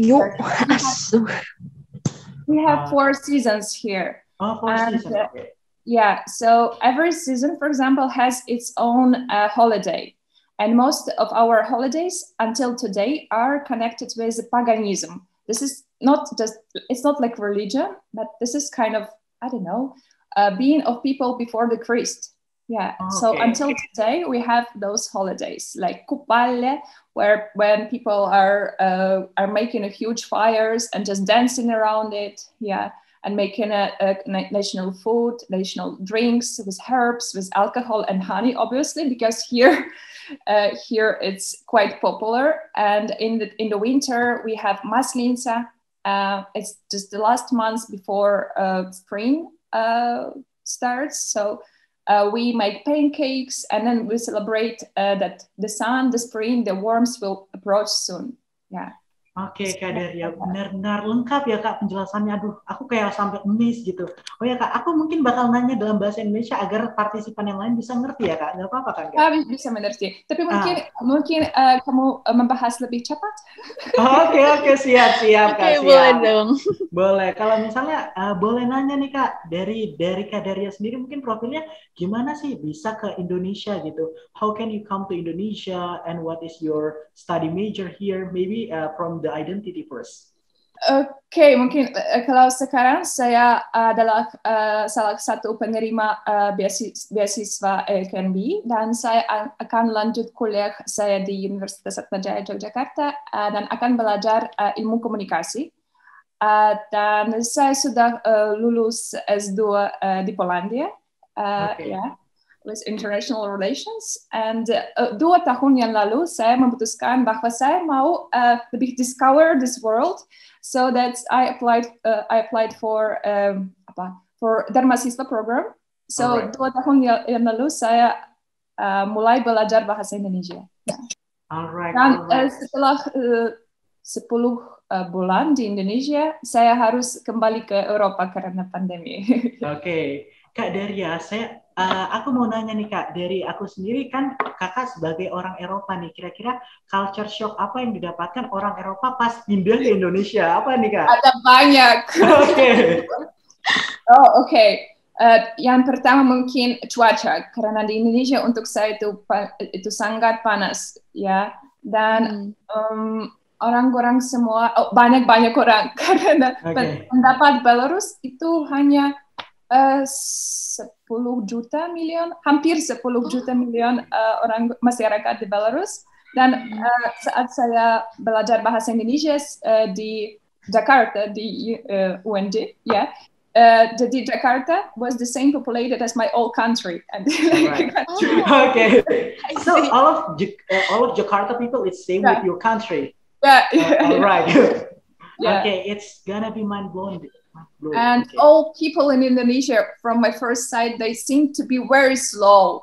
we have four seasons here. Oh, four and, seasons, uh, okay. Yeah, so every season, for example, has its own uh, holiday. And most of our holidays until today are connected with paganism. This is not just, it's not like religion, but this is kind of, I don't know, uh, being of people before the Christ. Yeah, okay. So until today, we have those holidays like Kupale, where when people are, uh, are making a huge fires and just dancing around it. Yeah. And making a, a national food, national drinks with herbs, with alcohol and honey, obviously, because here, uh, here it's quite popular. And in the in the winter we have Maslinca. Uh, it's just the last month before uh, spring uh, starts. So uh, we make pancakes, and then we celebrate uh, that the sun, the spring, the warmth will approach soon. Yeah. Oke, okay, Kak Daria, benar-benar lengkap ya Kak penjelasannya. Aduh, aku kayak sampai miss gitu. Oh ya Kak, aku mungkin bakal nanya dalam bahasa Indonesia agar partisipan yang lain bisa ngerti ya Kak. Nggak apa-apa kan Kak? Ah, bisa mengerti. Tapi mungkin ah. mungkin uh, kamu uh, membahas lebih cepat. Oke, oh, oke, okay, okay, siap, siap Kak, okay, siap. Boleh dong. Boleh. Kalau misalnya uh, boleh nanya nih Kak, dari dari Kak Daria sendiri mungkin profilnya gimana sih bisa ke Indonesia gitu? How can you come to Indonesia and what is your study major here? Maybe uh, from the identity first. Oke, okay, mungkin uh, kalau sekarang saya adalah uh, salah satu penerima uh, beasiswa L K N B dan saya akan lanjut kuliah saya di Universitas Atmajaya Yogyakarta uh, dan akan belajar uh, ilmu komunikasi. Uh, dan saya sudah uh, lulus S dua uh, di Polandia, uh, okay. ya. Yeah. With international relations, and uh, dua tahun yang lalu saya memutuskan bahwa saya mau uh, lebih discover this world, so that I applied uh, I applied for um, apa for Dharmasiswa program. So right. dua tahun yang, yang lalu saya uh, mulai belajar bahasa Indonesia. Alright. Dan alright. Uh, setelah uh, sepuluh uh, bulan di Indonesia, saya harus kembali ke Eropa karena pandemi. Oke, okay. Kak Daria, saya Uh, aku mau nanya nih Kak, dari aku sendiri kan Kakak sebagai orang Eropa nih, kira-kira culture shock apa yang didapatkan orang Eropa pas pindah ke Indonesia? Apa nih Kak? Ada banyak. Oke. Okay. Oh oke. Okay. Uh, yang pertama mungkin cuaca, karena di Indonesia untuk saya itu itu sangat panas, ya. Dan hmm. um, orang-orang semua, oh, banyak-banyak orang karena okay. pendapat Belarus itu hanya Uh, sepuluh juta miliar, hampir sepuluh juta miliar uh, orang masyarakat di Belarus. Dan uh, saat saya belajar bahasa Indonesia uh, di Jakarta, di uh, U N J, ya, yeah, uh, jadi Jakarta was the same populated as my old country. And right. oh. Okay, so all of uh, all of Jakarta people is same yeah. with your country. Yeah. Uh, all right. yeah. Okay, it's gonna be mind blowing. And okay. all people in Indonesia, from my first sight, they seem to be very slow.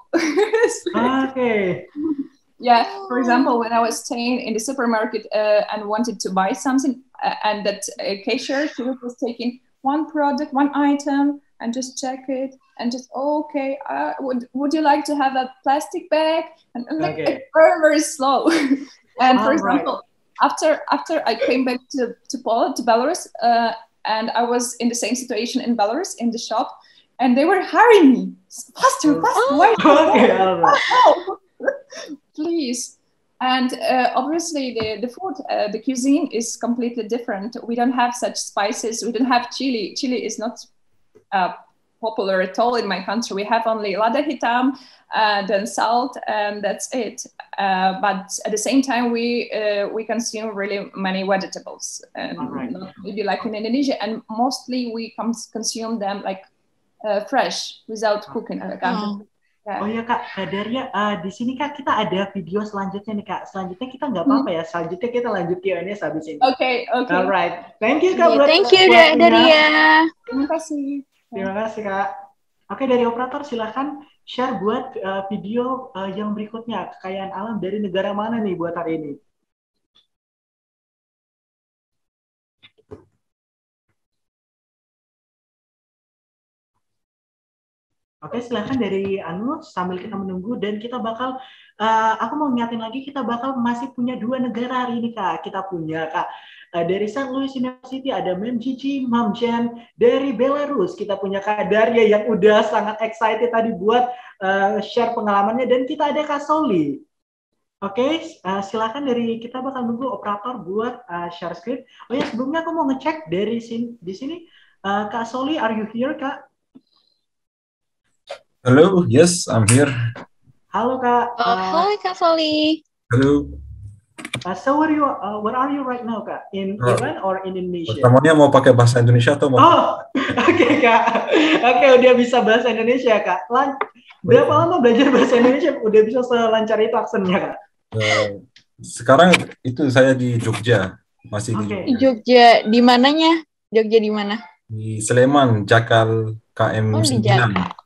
Okay. Yeah. For example, when I was staying in the supermarket uh, and wanted to buy something, uh, and that uh, cashier, she was taking one product, one item, and just check it, and just oh, okay. Uh, would Would you like to have a plastic bag? And, and like okay. very very slow. And for all example, right. after after I came back to to Poland, to Belarus. Uh, And I was in the same situation in Belarus in the shop, and they were hurrying me faster, faster. Why? Okay, all right. Oh, please. And uh, obviously, the the food, uh, the cuisine is completely different. We don't have such spices. We don't have chili. Chili is not uh, popular at all in my country. We have only lada hitam, uh, then salt, and that's it. Uh, but at the same time, we uh, we consume really many vegetables, and Alright. not maybe like in Indonesia, and mostly we cons- consume them like uh, fresh without cooking. Like, Oh. yeah. Oh ya Kak, eh, Daria, eh, di sini Kak kita ada video selanjutnya nih Kak. Selanjutnya kita nggak apa-apa ya, selanjutnya kita lanjut Q and A habis ini. Okay, okay. Alright, thank you Kak Okay, buat thank you, Da- waktunya. Daria. Terima kasih. Terima kasih Kak. Oke, dari operator silahkan share buat eh, video eh, yang berikutnya. Kekayaan alam dari negara mana nih buat hari ini? Oke, silahkan dari Anu sambil kita menunggu dan kita bakal, uh, aku mau ngingetin lagi kita bakal masih punya dua negara hari ini Kak. Kita punya Kak uh, dari Saint Louis University ada Mem Gigi, Mam Jen dari Belarus. Kita punya Kak Daria yang udah sangat excited tadi buat uh, share pengalamannya dan kita ada Kak Soli. Oke, uh, silakan dari kita bakal nunggu operator buat uh, share script. Oh ya, sebelumnya aku mau ngecek dari sini di sini uh, Kak Soli, are you here Kak? Hello, yes, I'm here. Halo Kak. Oh, Uh, hai Kak Soli. Halo. Uh, so where you uh, where are you right now Kak? In Oh. Iran or in Indonesia? Pertamanya mau pakai bahasa Indonesia atau mau? Oh, oke Kak. Oke, udah bisa bahasa Indonesia Kak. Lan berapa lama belajar bahasa Indonesia? Udah bisa selancar itu aksennya Kak? Uh, sekarang itu saya di Jogja, masih di Oke. Di Jogja, di mananya? Jogja di mana? di Sleman, Jakal K M Oh, di sembilan.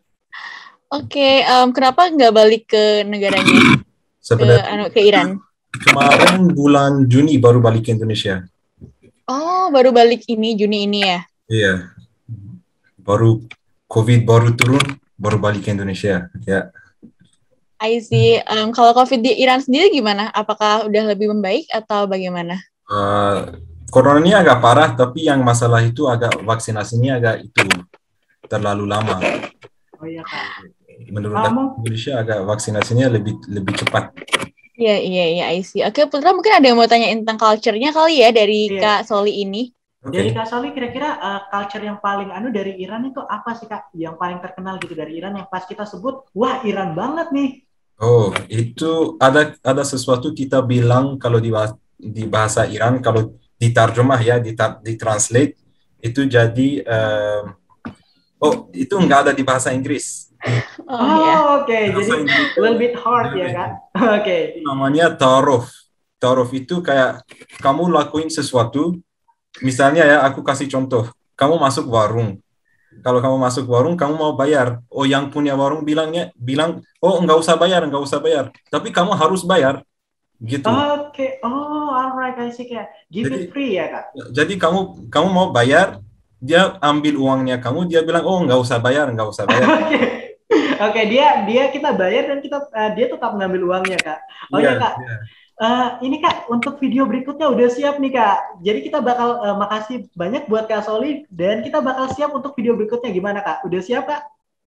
Oke, em, kenapa nggak balik ke negaranya, ke Sebenarnya anu ke Iran? kemarin bulan Juni baru balik ke Indonesia. Oh, baru balik ini Juni ini ya? Iya, baru COVID baru turun, baru balik ke Indonesia. Ya, I see. Em, kalau COVID di Iran sendiri gimana? Apakah udah lebih membaik atau bagaimana? uh, coronanya agak parah, tapi yang masalah itu agak vaksinasinya agak itu terlalu lama. Oh iya Kak. Menurut Ah, aku mau- Indonesia agak vaksinasinya lebih lebih cepat. Iya, iya, iya, I see. Oke, Putra mungkin ada yang mau tanya tentang culture-nya kali ya dari Iya. Kak Soli ini. Oke. Dari Kak Soli kira-kira uh, culture yang paling anu dari Iran itu apa sih Kak? Yang paling terkenal gitu dari Iran yang pas kita sebut, wah Iran banget nih. Oh, itu ada ada sesuatu kita bilang kalau di bahasa, di bahasa Iran kalau ditarjemah ya, ditar, ditranslate itu jadi um, oh itu nggak ada di bahasa Inggris. Oh, ya. Oh, oke. Jadi Bahasa Inggris itu little bit hard ya Kak. Oke. namanya ta'aruf. Ta'aruf itu kayak kamu lakuin sesuatu, misalnya ya aku kasih contoh, kamu masuk warung. Kalau kamu masuk warung, kamu mau bayar. Oh, yang punya warung bilangnya bilang, oh nggak usah bayar, nggak usah bayar. Tapi kamu harus bayar, gitu. Oke. Oh, alright. I see kayak give Jadi- it free ya Kak. Jadi kamu kamu mau bayar, dia ambil uangnya kamu, dia bilang, oh nggak usah bayar, nggak usah bayar. Oke. Oke, dia dia kita bayar dan kita uh, dia tetap ngambil uangnya Kak. Oh Iya, ya Kak. iya. Eh, ini Kak, untuk video berikutnya udah siap nih Kak. Jadi kita bakal eh, makasih banyak buat Kak Soli dan kita bakal siap untuk video berikutnya gimana Kak? Udah siap Kak?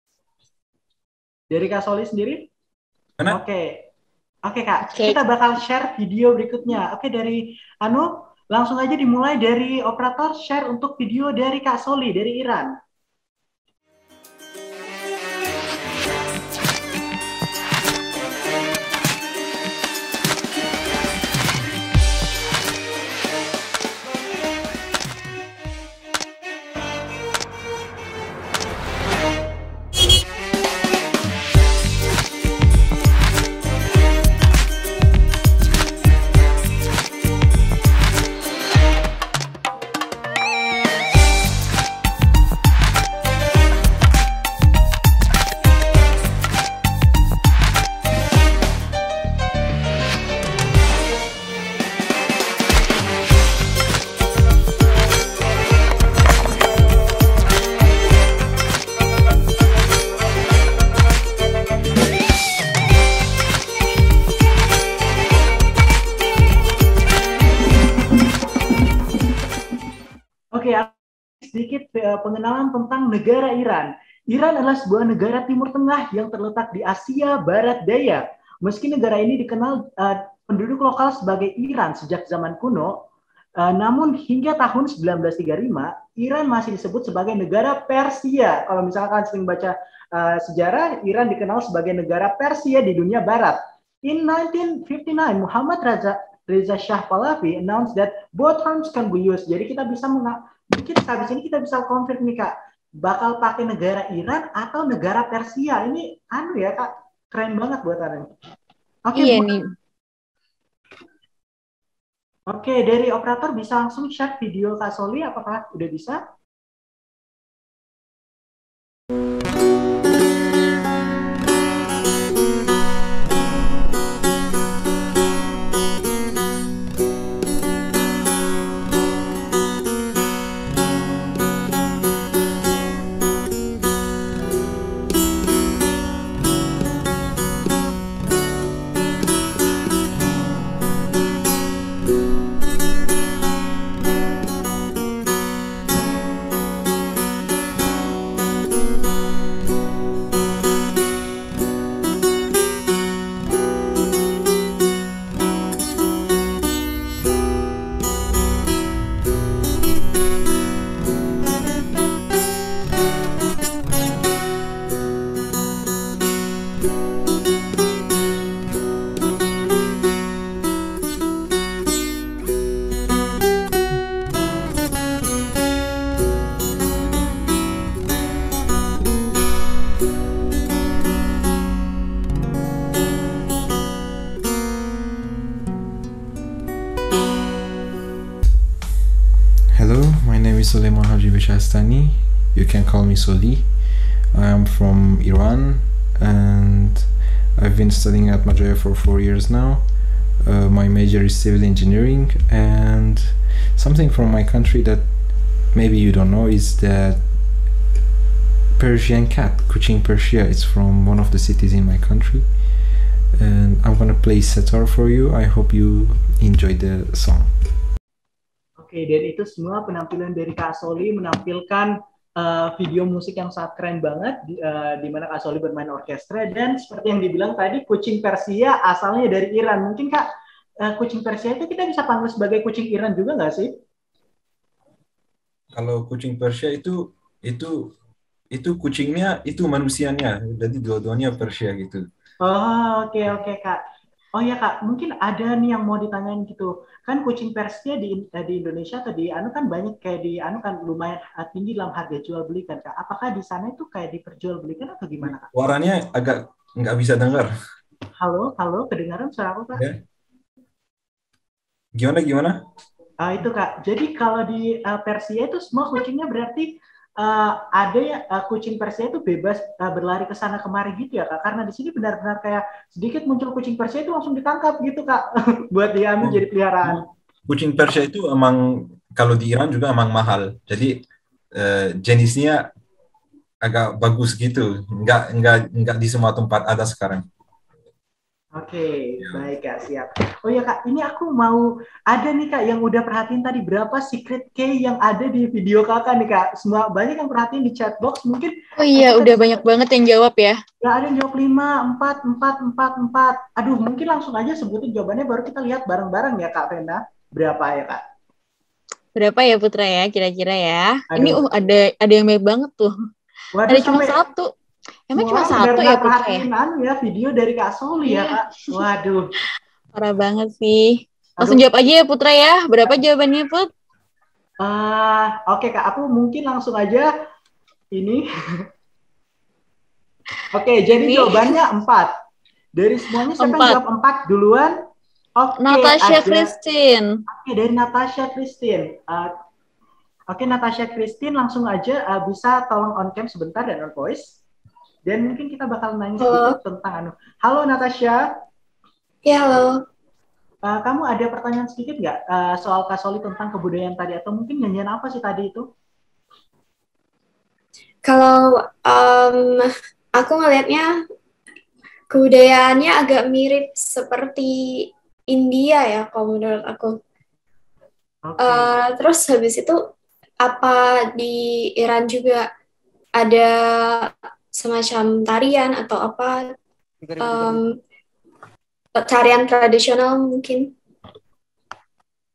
Dari Kak Soli sendiri? Mana? Oke. Oke Kak, Oke. kita bakal share video berikutnya. Oke, dari Anu, langsung aja dimulai dari operator share untuk video dari Kak Soli dari Iran. Oke, sedikit eh, pengenalan tentang negara Iran. Iran adalah sebuah negara Timur Tengah yang terletak di Asia Barat Daya. Meski negara ini dikenal eh, penduduk lokal sebagai Iran sejak zaman kuno, Uh, namun hingga tahun sembilan belas tiga puluh lima, Iran masih disebut sebagai negara Persia. Kalau misalkan sering baca uh, sejarah, Iran dikenal sebagai negara Persia di dunia Barat. In nineteen fifty-nine, Muhammad Reza, Reza Shah Pahlavi announced that both terms can be used. Jadi kita bisa meng- mungkin habis ini kita bisa confirm nih Kak, bakal pakai negara Iran atau negara Persia. Ini anu ya Kak, keren banget buatannya. Oke, Iya Bu- nih. Oke, dari operator bisa langsung share video Kak Soli, apakah udah bisa? Hello, my name is Suleiman Haji Bishastani. You can call me Soli. I am from Iran and I've been studying at Atmajaya for four years now. Uh, my major is civil engineering, and something from my country that maybe you don't know is that Persian cat, Kuching Persia. It's from one of the cities in my country. And I'm gonna play setar for you. I hope you enjoy the song. Oke, dan itu semua penampilan dari Kak Soli menampilkan uh, video musik yang sangat keren banget, di, uh, di mana Kak Soli bermain orkestra, dan seperti yang dibilang tadi, kucing Persia asalnya dari Iran. Mungkin Kak, uh, kucing Persia itu kita bisa panggil sebagai kucing Iran juga nggak sih? Kalau kucing Persia itu itu itu kucingnya itu manusianya, jadi dua-duanya Persia gitu. Oh, oke oke Kak. Oh ya Kak, mungkin ada nih yang mau ditanyain gitu. Kan kucing Persia di di Indonesia atau di anu kan banyak kayak di anu kan lumayan tinggi dalam harga jual beli kan Kak. Apakah di sana itu kayak diperjualbelikan atau gimana Kak? Suaranya agak nggak bisa dengar. Halo, halo, kedengaran suara aku Kak? Ya. Gimana gimana? Uh, itu Kak. Jadi kalau di uh, Persia itu semua kucingnya berarti uh, ada ya uh, kucing Persia itu bebas uh, berlari ke sana kemari gitu ya Kak. Karena di sini benar-benar kayak sedikit muncul kucing Persia itu langsung ditangkap gitu Kak buat diambil jadi peliharaan. Kucing Persia itu emang kalau di Iran juga emang mahal. Jadi uh, jenisnya agak bagus gitu. Enggak enggak enggak di semua tempat ada sekarang. Oke, okay, baik Kak, siap. Oh ya Kak, ini aku mau ada nih Kak yang udah perhatiin tadi berapa secret key yang ada di video Kakak nih Kak. Semua banyak yang perhatiin di chat box mungkin. Oh iya, udah banyak banget yang jawab ya. Ya ada yang jawab lima, empat, empat, empat, empat. Aduh, mungkin langsung aja sebutin jawabannya baru kita lihat bareng-bareng ya Kak Vena. Berapa ya Kak? Berapa ya Putra ya kira-kira ya? Aduh. Ini uh ada ada yang banyak banget tuh. Waduh, ada cuma satu. Emang cuma satu ya Putra ya? ya video dari Kak Soli ya Kak. Waduh. Parah banget sih. Langsung Aduh. Jawab aja ya Putra ya. Berapa jawabannya Put? Uh, Oke okay, Kak, aku mungkin langsung aja ini. Oke, okay, jadi ini. Jawabannya empat. Dari semuanya siapa yang jawab empat duluan? Oke, okay, Natasha Christine. Oke, okay, dari Natasha Christine. Uh, Oke, okay, Natasha Christine langsung aja uh, bisa tolong on cam sebentar dan on voice. Dan mungkin kita bakal nanya sedikit tentang anu. Halo Natasha. Ya, halo. Uh, kamu ada pertanyaan sedikit nggak uh, soal Kak Soli tentang kebudayaan tadi? Atau mungkin nyanyian apa sih tadi itu? Kalau um, aku ngelihatnya kebudayaannya agak mirip seperti India ya, kalau menurut aku. Okay. Uh, terus habis itu, apa di Iran juga ada semacam tarian atau apa um, tarian tradisional mungkin?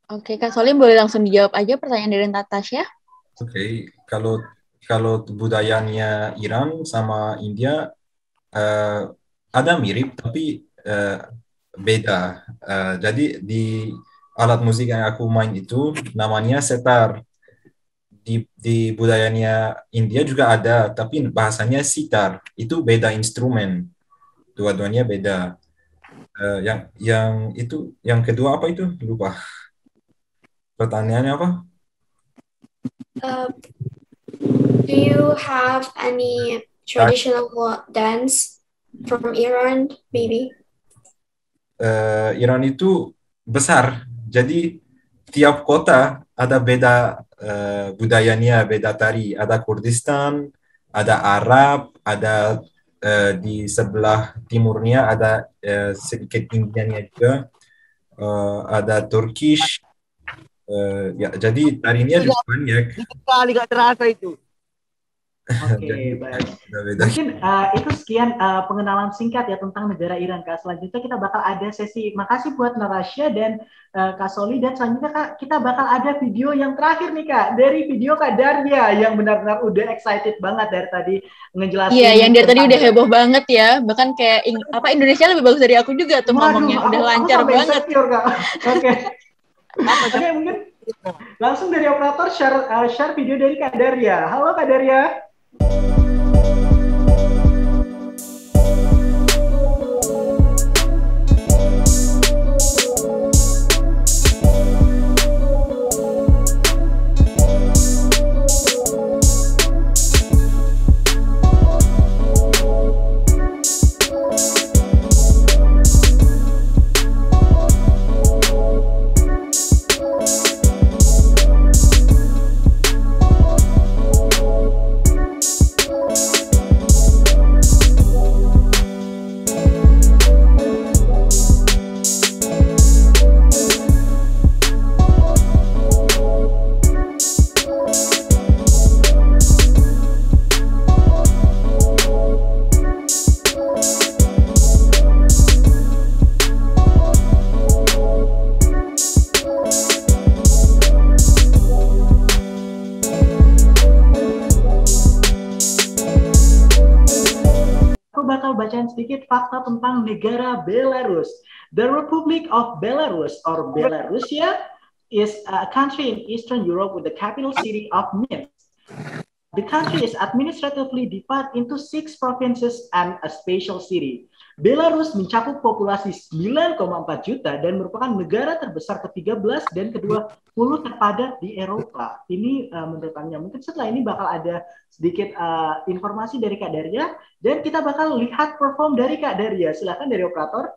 Oke, Kak Solim boleh langsung dijawab aja pertanyaan dari Natasha. Oke, okay. kalau kalau budayanya Iran sama India uh, ada mirip tapi uh, beda. Uh, jadi di alat musik yang aku main itu namanya setar. Di di budayanya India juga ada, tapi bahasanya sitar. Itu beda instrumen. Dua-duanya beda. Uh, yang yang itu yang kedua apa itu? Lupa. Pertanyaannya apa? Uh, do you have any traditional dance from Iran, maybe? Uh, Iran itu besar, jadi tiap kota ada beda uh, budayanya, beda tari. Ada Kurdistan, ada Arab, ada uh, di sebelah timurnya ada uh, sedikit Indianya juga, uh, ada Turkish. Uh, ya, jadi tarinya juga banyak. Sekali gak terasa itu. Oke, okay, baik. Mungkin uh, itu sekian uh, pengenalan singkat ya tentang negara Iran, Kak. Selanjutnya kita bakal ada sesi, makasih buat Natasha dan uh, Kak Soli, dan selanjutnya Kak, kita bakal ada video yang terakhir nih Kak, dari video Kak Daria yang benar-benar udah excited banget dari tadi ngejelasin. Iya, yang dari tadi udah heboh banget ya, bahkan kayak apa Indonesia lebih bagus dari aku juga tuh ngomongnya, udah aku, lancar aku banget. Oke. Okay. Oke, okay, mungkin langsung dari operator share uh, share video dari Kak Daria. Halo Kak Daria. Sedikit fakta tentang negara Belarus. The Republic of Belarus or Belarusia is a country in Eastern Europe with the capital city of Minsk. The country is administratively divided into six provinces and a special city. Belarus mencakup populasi sembilan koma empat juta dan merupakan negara terbesar ke tiga belas dan ke dua puluh terpadat di Eropa. Ini uh, menurut Anda. Mungkin setelah ini bakal ada sedikit uh, informasi dari Kak Daria dan kita bakal lihat perform dari Kak Daria. Silakan dari operator.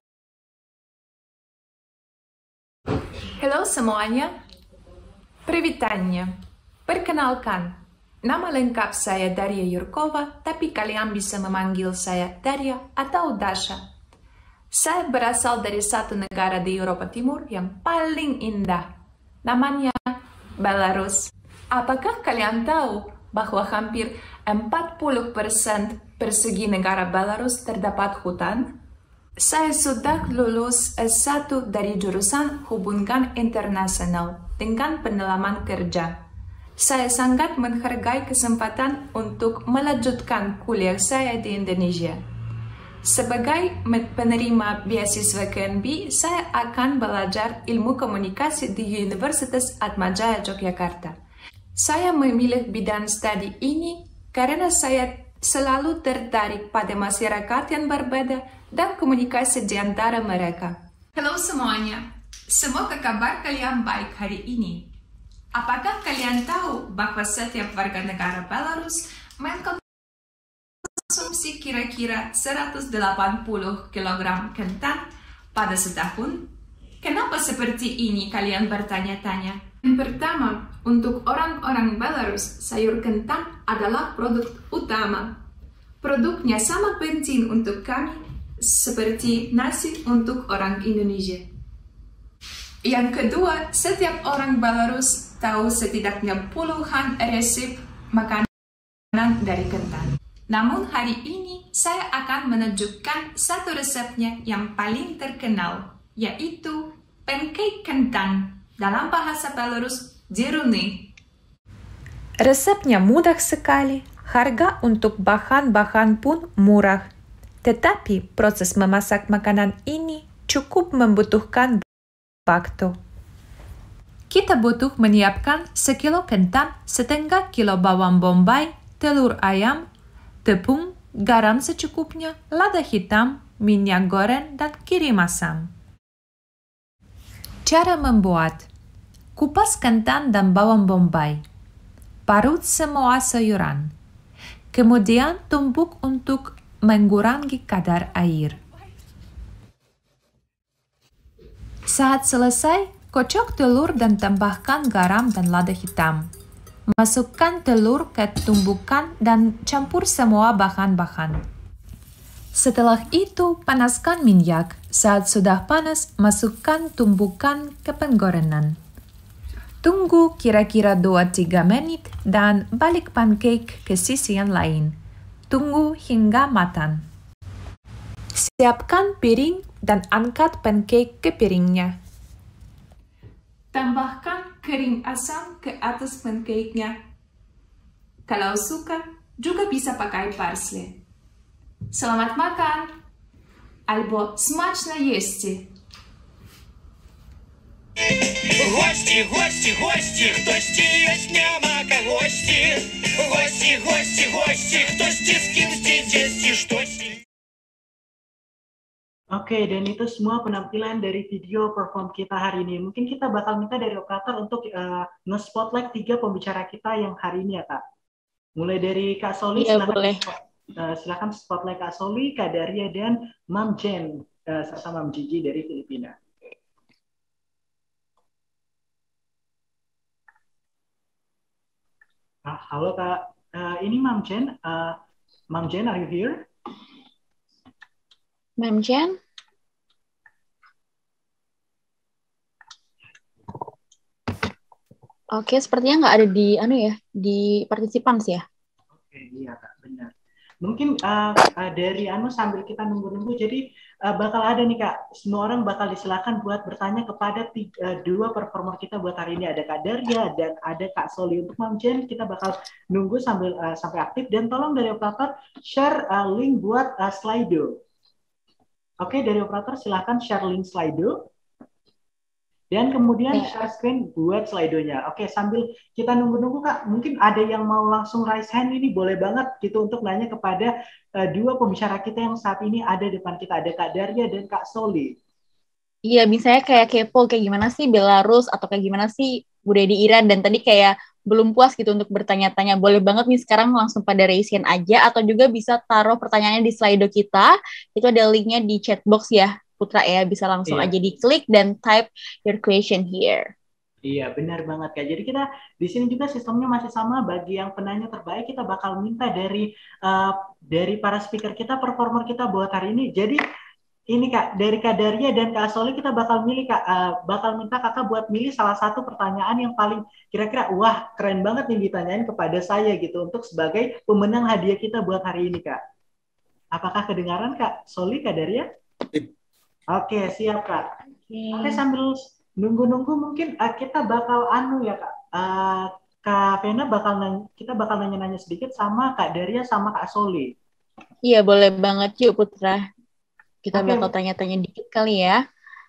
Halo semuanya. Привитание. Perkenalkan. Nama lengkap saya Daria Yurkova, tapi kalian bisa memanggil saya Daria atau Dasha. Saya berasal dari satu negara di Eropa Timur yang paling indah. Namanya Belarus. Apakah kalian tahu bahwa hampir empat puluh persen persegi negara Belarus terdapat hutan? Saya sudah lulus S satu dari jurusan Hubungan Internasional dengan pendalaman kerja. Saya sangat menghargai kesempatan untuk melanjutkan kuliah saya di Indonesia. Sebagai penerima beasiswa K N B, saya akan belajar ilmu komunikasi di Universitas Atmajaya Yogyakarta. Saya memilih bidang studi ini karena saya selalu tertarik pada masyarakat yang berbeda dan komunikasi di antara mereka. Halo semuanya, semoga kabar kalian baik hari ini. Apakah kalian tahu bahwa setiap warga negara Belarus mengkonsumsi kira-kira seratus delapan puluh kilogram kentang pada setahun? Kenapa seperti ini kalian bertanya-tanya? Yang pertama, untuk orang-orang Belarus, sayur kentang adalah produk utama. Produknya sama penting untuk kami seperti nasi untuk orang Indonesia. Yang kedua, setiap orang Belarus tahu setidaknya puluhan resep makanan dari kentang. Namun hari ini saya akan menunjukkan satu resepnya yang paling terkenal, yaitu pancake kentang. dalam bahasa Belarus jeruni. Resepnya mudah sekali, harga untuk bahan-bahan pun murah. Tetapi proses memasak makanan ini cukup membutuhkan waktu. Kita butuh menyiapkan sekilo kentang, setengah kilo bawang bombay, telur ayam, tepung, garam secukupnya, lada hitam, minyak goreng, dan kirim asam. Cara membuat: kupas kentang dan bawang bombay. Parut semua sayuran. Kemudian tumbuk untuk mengurangi kadar air. Saat selesai, kocok telur dan tambahkan garam dan lada hitam. Masukkan telur ke tumbukan dan campur semua bahan-bahan. Setelah itu, panaskan minyak. Saat sudah panas, masukkan tumbukan ke penggorengan. Tunggu kira-kira dua sampai tiga menit dan balik pancake ke sisi yang lain. Tunggu hingga matang. Siapkan piring dan angkat pancake ke piringnya. Tambahkan kering asam ke atas pancake-nya. Kalau suka, juga bisa pakai parsley. Selamat makan! Albo smaczne jeźdźcie! Гости, гости, гости, хтось есть няма гости. Гости, гости, гости, хтось с кем здесь, что Oke, dan itu semua penampilan dari video perform kita hari ini. Mungkin kita bakal minta dari operator untuk uh, nge-spotlight tiga pembicara kita yang hari ini ya, Kak. Mulai dari Kak Soli, Iya, silakan, boleh. Uh, silakan spotlight Kak Soli, Kak Daria, dan Mam Jen, uh, serta Mam Gigi dari Filipina. Uh, halo Kak, uh, ini Mam Jen. Uh, Mam Jen, are you here? Mam Jen? Oke, sepertinya nggak ada di anu ya, di participants ya. Oke, iya Kak, benar. Mungkin uh, uh, dari anu sambil kita nunggu-nunggu, jadi uh, bakal ada nih Kak, semua orang bakal disilakan buat bertanya kepada tiga, uh, dua performer kita buat hari ini. Ada Kak Daria dan ada Kak Soli. Untuk Mam Jen, kita bakal nunggu sambil uh, sampai aktif. Dan tolong dari operator share uh, link buat uh, Slido. Oke, dari operator silahkan share link Slido. Dan kemudian Ya. share screen buat Slido-nya. Oke, sambil kita nunggu-nunggu Kak, mungkin ada yang mau langsung raise hand ini, boleh banget gitu untuk nanya kepada uh, dua pembicara kita yang saat ini ada di depan kita. Ada Kak Daria dan Kak Soli. Iya, misalnya kayak kepo, kayak gimana sih Belarus, atau kayak gimana sih budaya di Iran, dan tadi kayak belum puas gitu untuk bertanya-tanya. Boleh banget nih sekarang langsung pada raise hand aja, atau juga bisa taruh pertanyaannya di Slido kita. Itu ada linknya di chat box ya, Putra ya. Bisa langsung Iya. aja diklik dan type your question here. Iya, benar banget Kak. Jadi kita di sini juga sistemnya masih sama. Bagi yang penanya terbaik, kita bakal minta dari uh, dari para speaker kita, performer kita buat hari ini. Jadi ini Kak, dari Kak Daria dan Kak Soli kita bakal milih Kak, uh, bakal minta Kakak buat milih salah satu pertanyaan yang paling kira-kira wah keren banget nih ditanyain kepada saya gitu untuk sebagai pemenang hadiah kita buat hari ini Kak. Apakah kedengaran Kak Soli, Kak Daria? Oke, siap Kak. Oke, sambil nunggu-nunggu mungkin uh, kita bakal anu ya Kak. Uh, Kak Vena bakal nanya, kita bakal nanya-nanya sedikit sama Kak Daria sama Kak Soli. Iya, boleh banget yuk Putra. Kita Oke. bakal tanya-tanya dikit kali ya.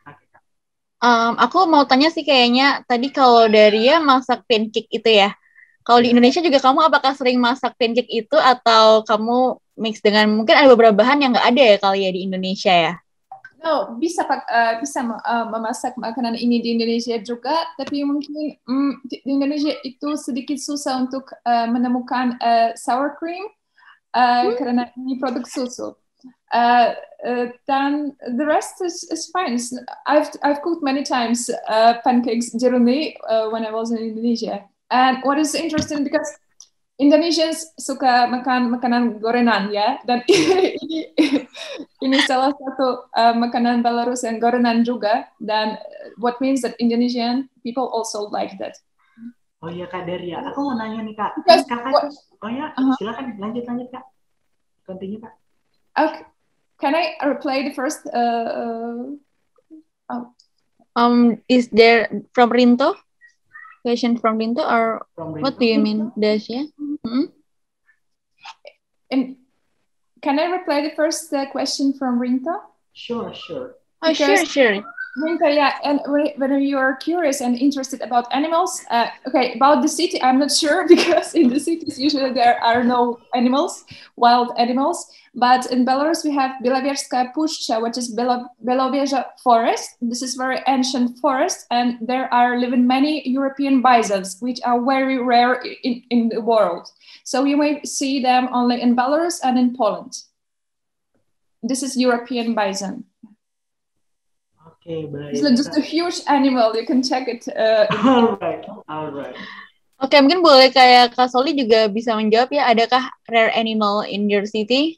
Um, aku mau tanya sih kayaknya, tadi kalau Daria masak pancake itu ya. Kalau di Indonesia juga kamu apakah sering masak pancake itu, atau kamu mix dengan, mungkin ada beberapa bahan yang nggak ada ya kali ya di Indonesia ya? No, bisa pak- uh, bisa uh, memasak makanan ini di Indonesia juga, tapi mungkin mm, di di Indonesia itu sedikit susah untuk uh, menemukan uh, sour cream uh, karena ini produk susu. Uh, uh, dan the rest is, is fine. It's- I've I've cooked many times uh, pancakes jeruni uh, when I was in Indonesia. And what is interesting because Indonesians suka makan makanan gorengan ya, dan ini ini salah satu uh, makanan Belarus yang gorengan juga, dan what means that Indonesian people also like that. Oh iya Kak Daria, aku mau nanya nih Kak. Because Kakak what- itu, oh ya, Uh-huh. silakan lanjut lanjut Kak. Continue Kak. Okay, can I replay the first? Uh, uh, oh, Um, is there from Rinto? Question from Rinto, or From what Rinto. do you mean, Dasya? Hmm? And can I reply the first uh, question from Rinto? Sure, sure. Oh, sure, sure. Rinto, yeah, and when, when you are curious and interested about animals, uh, okay, about the city, I'm not sure because in the cities usually there are no animals, wild animals. But in Belarus we have Belovezhskaya Pushcha, which is Belo- Belovezha forest. This is very ancient forest, and there are living many European bisons, which are very rare in, in the world. So you may see them only in Belarus and in Poland. This is European bison. Oke, baik. It's just a huge animal. You can check it. Uh, alright, alright. Oke, mungkin boleh kayak Kak Soli juga bisa menjawab ya. Adakah rare animal in your city?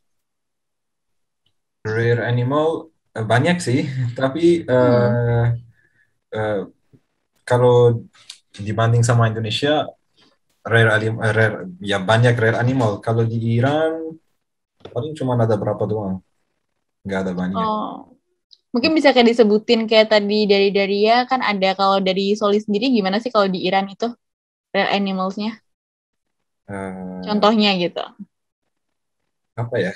Rare animal eh, banyak sih, tapi eh, eh, kalau dibanding sama Indonesia, rare anim, eh, rare ya banyak rare animal. Kalau di Iran paling cuma ada berapa doang, nggak ada banyak. Oh, mungkin bisa kayak disebutin kayak tadi dari Daria kan ada. Kalau dari Soli sendiri gimana sih kalau di Iran itu rare animals-nya? Eh, Contohnya gitu. apa ya?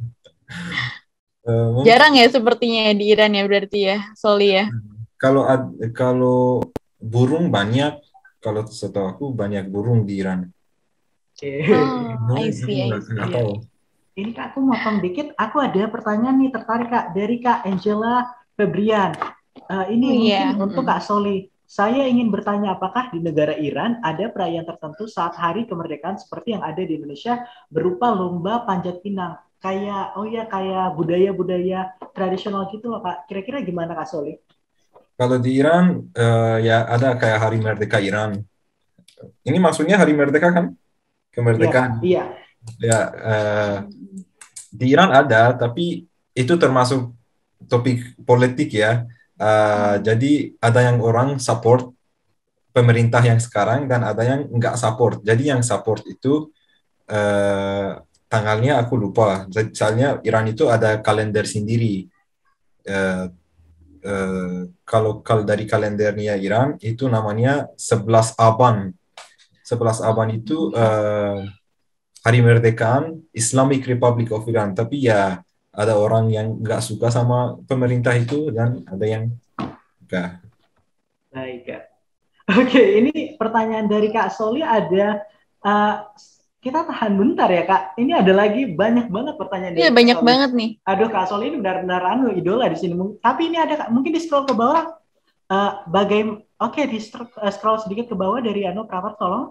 Eh, mungkin Jarang ya sepertinya di Iran ya berarti ya, Soli ya. kalau ad- kalau burung banyak, kalau setahu aku banyak burung di Iran. Oke. Oh, I Aku see, I nggak see. nggak tahu. Ini Kak, aku motong dikit. Aku ada pertanyaan nih tertarik Kak dari Kak Angela Febrian. Eh, ini Oh, mungkin iya. untuk Kak Soli. Saya ingin bertanya apakah di negara Iran ada perayaan tertentu saat hari kemerdekaan seperti yang ada di Indonesia berupa lomba panjat pinang. Kayak, oh ya kayak budaya-budaya tradisional gitu loh Kak. Kira-kira gimana Kak Soli? Kalau di Iran eh, ya ada kayak Hari Merdeka Iran. Ini maksudnya Hari Merdeka kan? Iya Kak, Kemerdekaan. iya. Ya, eh, di Iran ada, tapi itu termasuk topik politik ya. Eh, jadi ada yang orang support pemerintah yang sekarang dan ada yang nggak support. Jadi yang support itu eh, tanggalnya aku lupa. Soalnya Iran itu ada kalender sendiri. Eh, eh, kalau kalau dari kalendernya Iran itu namanya sebelas Aban. sebelas Aban itu eh, Hari Merdekaan Islamic Republic of Iran. Tapi ya ada orang yang nggak suka sama pemerintah itu dan ada yang nggak. Baik Kak. Oke, ini pertanyaan dari Kak Soli ada. eh, kita tahan bentar ya Kak. Ini ada lagi banyak banget pertanyaan dari Iya, Kak banyak Soli. banget nih. Aduh Kak Soli ini benar-benar anu idola di sini. Tapi ini ada Kak, mungkin di scroll ke bawah. Eh, bagaimana? Oke, di scroll, eh, scroll sedikit ke bawah dari anu Prapat tolong.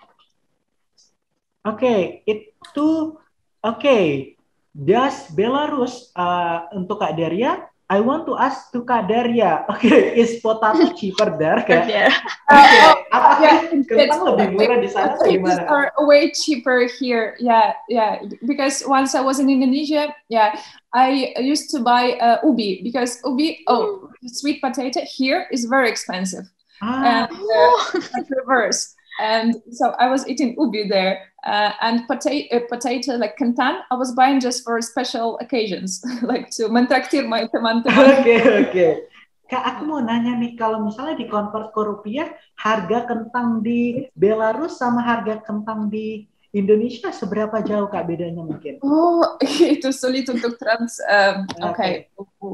Oke, itu oke. Das Belarus uh, untuk Kak Daria. I want to ask to Kak Daria. Oke, is potato cheaper there? Kak? Yeah. Oke, apakah Yeah, kentang it's- lebih murah di sana atau Potatoes gimana? Kak? are way cheaper here. Yeah, yeah. Because once I was in Indonesia, yeah, I used to buy uh, ubi because ubi, oh, sweet potato here is very expensive, Ah, and uh, like reverse. And so I was eating ubi there, uh, and potato, uh, potato like kentang, I was buying just for special occasions, like to mentraktir my teman-teman. Oke, oke. Kak, aku mau nanya nih, kalau misalnya di convert ke rupiah, harga kentang di Belarus sama harga kentang di Indonesia seberapa jauh Kak bedanya mungkin? Oh, itu sulit untuk trans. Um, Oke.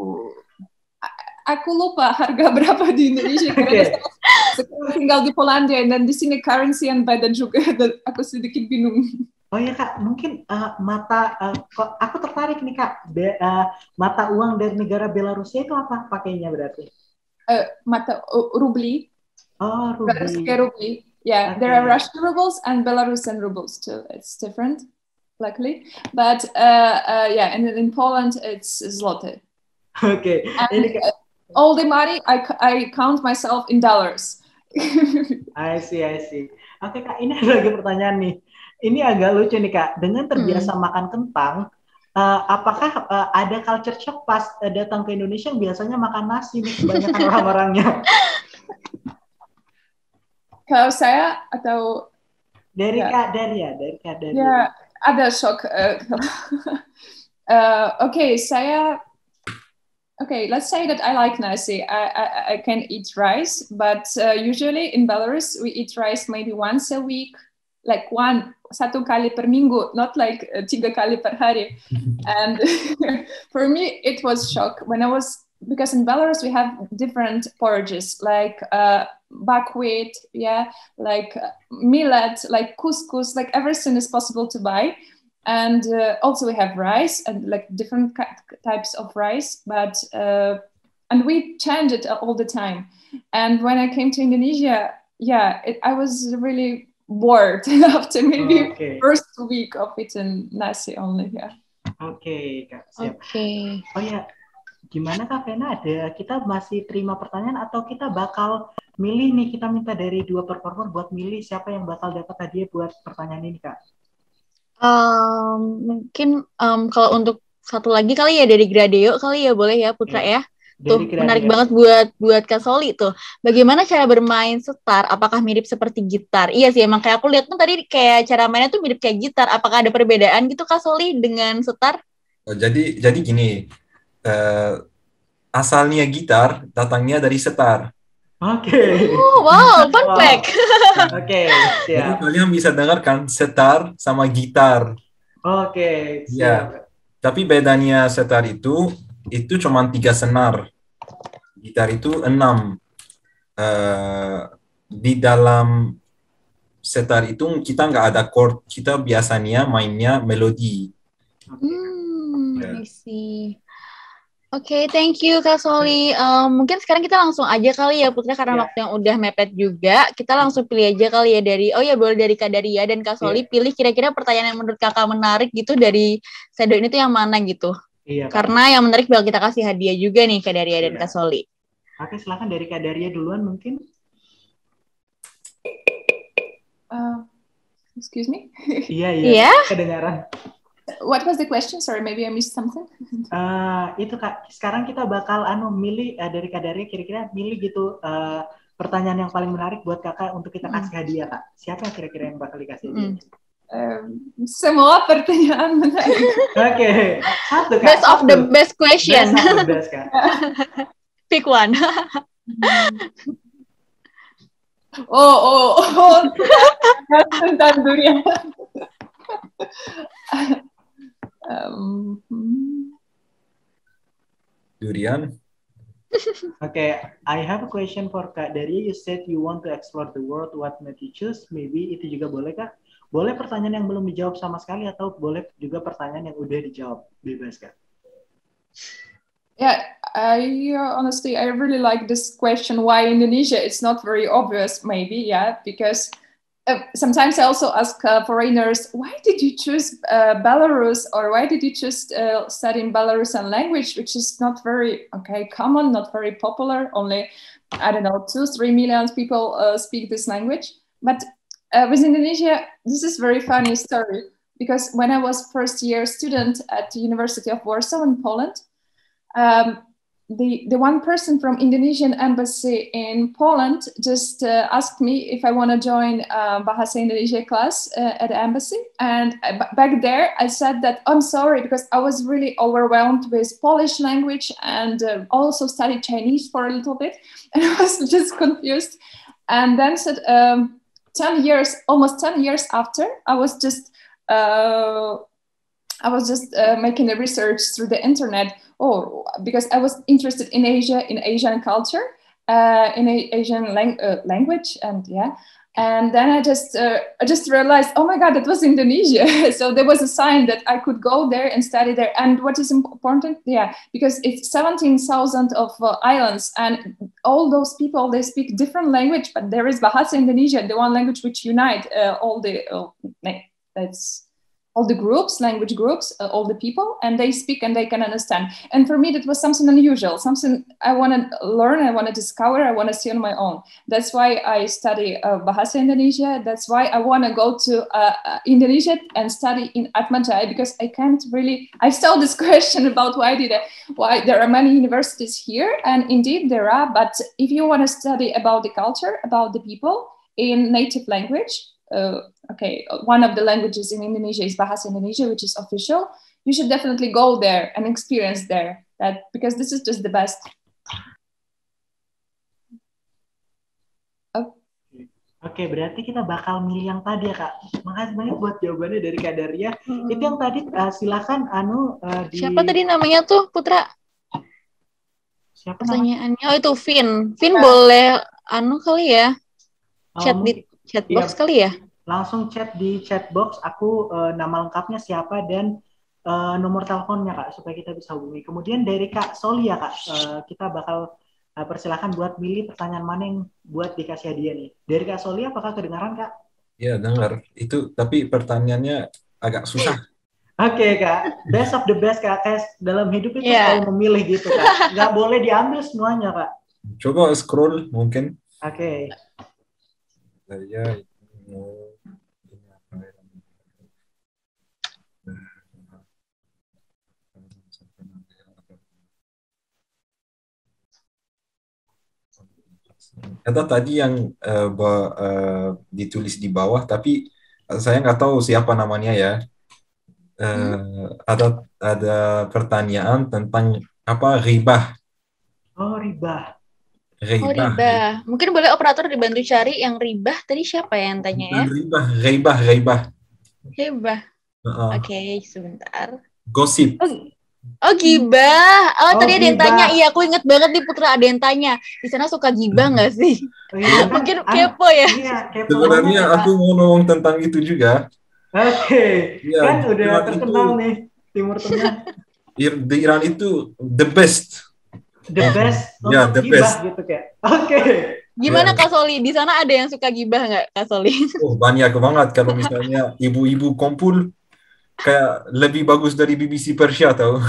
Aku lupa harga berapa di Indonesia karena Oke. sekarang tinggal di Polandia dan di sini currency yang beda juga dan aku sedikit bingung. Oh ya Kak, mungkin uh, mata uh, kok aku tertarik nih Kak, Be, uh, mata uang dari negara Belarusia itu apa pakainya berarti? Uh, mata uh, rubli. Oh, Belarusia rubli. rubli. Yeah, Okay. there are Russian rubles and Belarusian rubles too. It's different, luckily. But uh, uh, yeah, and in Poland it's zloty. Oke, ini And Kak. uh, all the money I, I count myself in dollars. I see, I see. Oke Kak, ini ada lagi pertanyaan nih. Ini agak lucu nih Kak. Dengan terbiasa Hmm. makan kentang, uh, apakah uh, ada culture shock pas uh, datang ke Indonesia yang biasanya makan nasi nih kebanyakan orang-orangnya? Kalau saya atau Dari ya. Kak Daria, dari Kak Daria. Ya, ada shock. Uh, uh, Oke, okay, saya okay, let's say that I like nasi. I, I, I can eat rice, but uh, usually in Belarus, we eat rice maybe once a week, like one, satu kali per minggu, not like uh, tiga kali per hari. And for me, it was shock when I was, because in Belarus, we have different porridges, like uh, buckwheat, yeah, like uh, millet, like couscous, like everything is possible to buy. And uh, also we have rice and like different types of rice, but uh, and we change it all the time. And when I came to Indonesia, yeah, it, I was really bored after maybe okay. first week of eating nasi only. Yeah. Oke, okay, Kak. Siap. Oke. Okay. Oh ya, gimana Kak Vena? Ada kita masih terima pertanyaan atau kita bakal milih nih, kita minta dari dua performer buat milih siapa yang bakal dapat hadiah buat pertanyaan ini, Kak? Um, mungkin um, kalau untuk satu lagi kali ya dari Gradeo kali ya, boleh ya Putra ya. Tuh Dari menarik Gradeo. banget buat buat Kak Soli tuh. Bagaimana cara bermain setar? Apakah mirip seperti gitar? Iya sih, emang kayak aku lihat tuh tadi kayak cara mainnya tuh mirip kayak gitar. Apakah ada perbedaan gitu Kak Soli dengan setar? Oh, jadi jadi gini, uh, asalnya gitar datangnya dari setar. Oke. Okay. Oh, wow, fun fact. Oke, okay, siap. Jadi kalian bisa dengarkan setar sama gitar. Oke, okay, siap. Ya, tapi bedanya setar itu itu cuma tiga senar. Gitar itu enam. Uh, di dalam setar itu kita nggak ada chord, kita biasanya mainnya melodi. Hmm, I see. Oke, okay, thank you Kak Soli. Um, mungkin sekarang kita langsung aja kali ya Putra, karena yeah. waktu yang udah mepet juga. Kita langsung pilih aja kali ya dari, oh ya boleh dari Kak Daria dan Kak Soli. Yeah. Pilih kira-kira pertanyaan yang menurut kakak menarik gitu dari Sedo ini tuh yang mana gitu. Iya. Yeah, karena yang menarik bakal kita kasih hadiah juga nih Kak Daria yeah. dan Kak Soli. Oke, okay, silakan dari Kak Daria duluan mungkin. Uh, excuse me? Iya, iya. Kedengaran. What was the question? Sorry, maybe I missed something. Uh, itu Kak, sekarang kita bakal anu milih uh, dari Kak Daria, kira-kira milih gitu uh, pertanyaan yang paling menarik buat kakak untuk kita kasih hadiah Kak. Siapa kira-kira yang bakal dikasih hadiah? Um, semua pertanyaan menarik. Oke, okay. Satu Kak. Best of the best question. Best of the best Kak. Pick one. oh, oh, oh. Tentang durian. Um, Durian. Okay, I have a question for Kak Daria. You said you want to explore the world. What made you choose? Maybe itu juga boleh Kak. Boleh pertanyaan yang belum dijawab sama sekali atau boleh juga pertanyaan yang udah dijawab. Bebas Kak. Yeah, I uh, honestly I really like this question. Why Indonesia? It's not very obvious, maybe. Yeah, because. Uh, sometimes I also ask uh, foreigners, why did you choose uh, Belarus, or why did you choose uh, studying Belarusian language, which is not very okay common, not very popular. Only I don't know two, three million people uh, speak this language. But uh, with Indonesia, this is very funny story because when I was first year student at the University of Warsaw in Poland, um, The, the one person from Indonesian embassy in Poland just uh, asked me if I want to join uh, Bahasa Indonesia class uh, at the embassy. And uh, back there, I said that I'm sorry because I was really overwhelmed with Polish language and uh, also studied Chinese for a little bit. And I was just confused. And then said um, ten years, almost ten years after, I was just uh, I was just uh, making a research through the internet. Oh, because I was interested in Asia, in Asian culture, uh, in a Asian lang- uh, language, and yeah, and then I just uh, I just realized, oh my God, that was Indonesia. So there was a sign that I could go there and study there. And what is important, yeah, because it's seventeen thousand of uh, islands, and all those people they speak different language, but there is Bahasa Indonesia, the one language which unite uh, all the uh, that's. all the groups, language groups, uh, all the people, and they speak and they can understand. And for me, that was something unusual, something I want to learn, I want to discover, I want to see on my own. That's why I study uh, Bahasa Indonesia. That's why I want to go to uh, Indonesia and study in Atmajaya, because I can't really, I saw this question about why did I, why there are many universities here, and indeed there are, but if you want to study about the culture, about the people in native language, Uh, okay, one of the languages in Indonesia is Bahasa Indonesia, which is official. You should definitely go there and experience there. that because this is just the best. Oh. Oke, berarti kita bakal milih yang tadi ya Kak. Makasih banyak buat jawabannya dari Kak Daria. Hmm. Itu yang tadi uh, silakan Anu uh, di... Siapa tadi namanya tuh Putra? Siapa pertanyaannya? Oh itu Vin. Vin ya. Boleh Anu kali ya? Chat oh, di chatbox iya. Kali ya? Langsung chat di chatbox. Aku uh, nama lengkapnya siapa dan uh, nomor teleponnya Kak supaya kita bisa hubungi. Kemudian dari Kak Soli ya Kak, uh, kita bakal uh, persilahkan buat milih pertanyaan mana yang buat dikasih hadiah nih. Dari Kak Soli apakah kedengaran Kak? Ya dengar. Itu tapi pertanyaannya agak susah. Oke okay, Kak, best of the best Kak. Kayak dalam hidup itu yeah. selalu memilih gitu Kak. Nggak boleh diambil semuanya Kak. Coba scroll mungkin. Oke. Okay. Saya kata tadi yang uh, uh, ditulis di bawah, tapi saya nggak tahu siapa namanya ya. Uh, hmm? Ada ada pertanyaan tentang apa ribah. Oh ribah. Ribah. Oh ribah. Mungkin boleh operator dibantu cari yang ribah tadi siapa yang tanya ya? Ribah, ribah, ribah. Ribah. Uh-uh. Oke, okay, sebentar. Gosip. Oh, oh gibah. Oh, oh tadi gibah. Ada yang tanya. Iya, aku ingat banget nih Putra ada yang tanya. Di sana suka gibah nggak sih? Oh, iya, mungkin kan, kepo ya. Iya, kepo sebenarnya banget, aku mau ngomong tentang itu juga. Oke, okay. ya, kan udah terkenal itu, nih Timur Tengah. Di Iran itu the best. The best untuk yeah, the gibah best. Gitu kayak. Oke. Okay. Gimana yeah. Kak Soli? Di sana ada yang suka gibah nggak Kak Soli? Oh banyak banget. Kalau misalnya ibu-ibu kumpul kayak lebih bagus dari B B C Persia tau.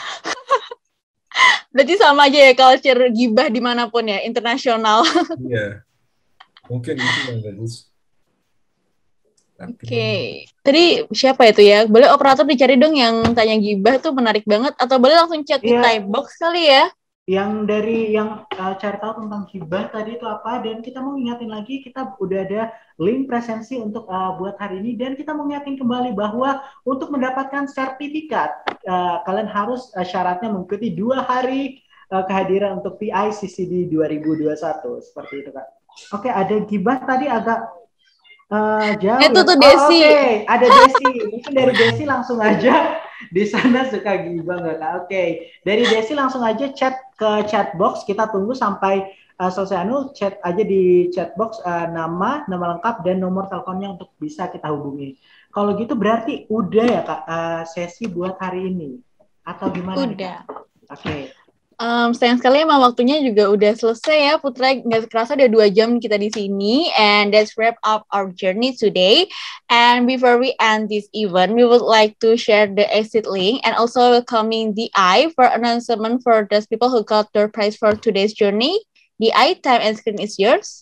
Berarti sama aja ya culture gibah dimanapun ya, internasional. Iya. Yeah. Mungkin itu yang bagus. Oke, okay. Tadi siapa itu ya? Boleh operator dicari dong yang tanya gibah tuh menarik banget, atau boleh langsung chat yeah. di type box kali ya? Yang dari yang uh, cari tahu tentang gibah tadi itu apa, dan kita mau ingatin lagi kita udah ada link presensi untuk uh, buat hari ini, dan kita mau ingatin kembali bahwa untuk mendapatkan sertifikat uh, kalian harus uh, syaratnya mengikuti dua hari uh, kehadiran untuk V I C C D dua ribu dua puluh satu seperti itu Kak. Oke, okay, ada gibah tadi agak Uh, jauh. Itu tuh Desi. Oh, oke, okay. Ada Desi. Mungkin dari Desi langsung aja di sana suka gibah nggak Kak? Oke, okay. Dari Desi langsung aja chat ke chat box. Kita tunggu sampai uh, selesai anu, chat aja di chat box uh, nama, nama lengkap dan nomor teleponnya untuk bisa kita hubungi. Kalau gitu berarti udah ya Kak uh, sesi buat hari ini atau gimana? Udah. Oke. Okay. Um, sayang sekali emang waktunya juga udah selesai ya Putra, nggak kerasa udah dua jam kita di sini, and that's wrap up our journey today. And before we end this event, we would like to share the exit link and also welcoming D I for announcement for those people who got their prize for today's journey. D I, time and screen is yours.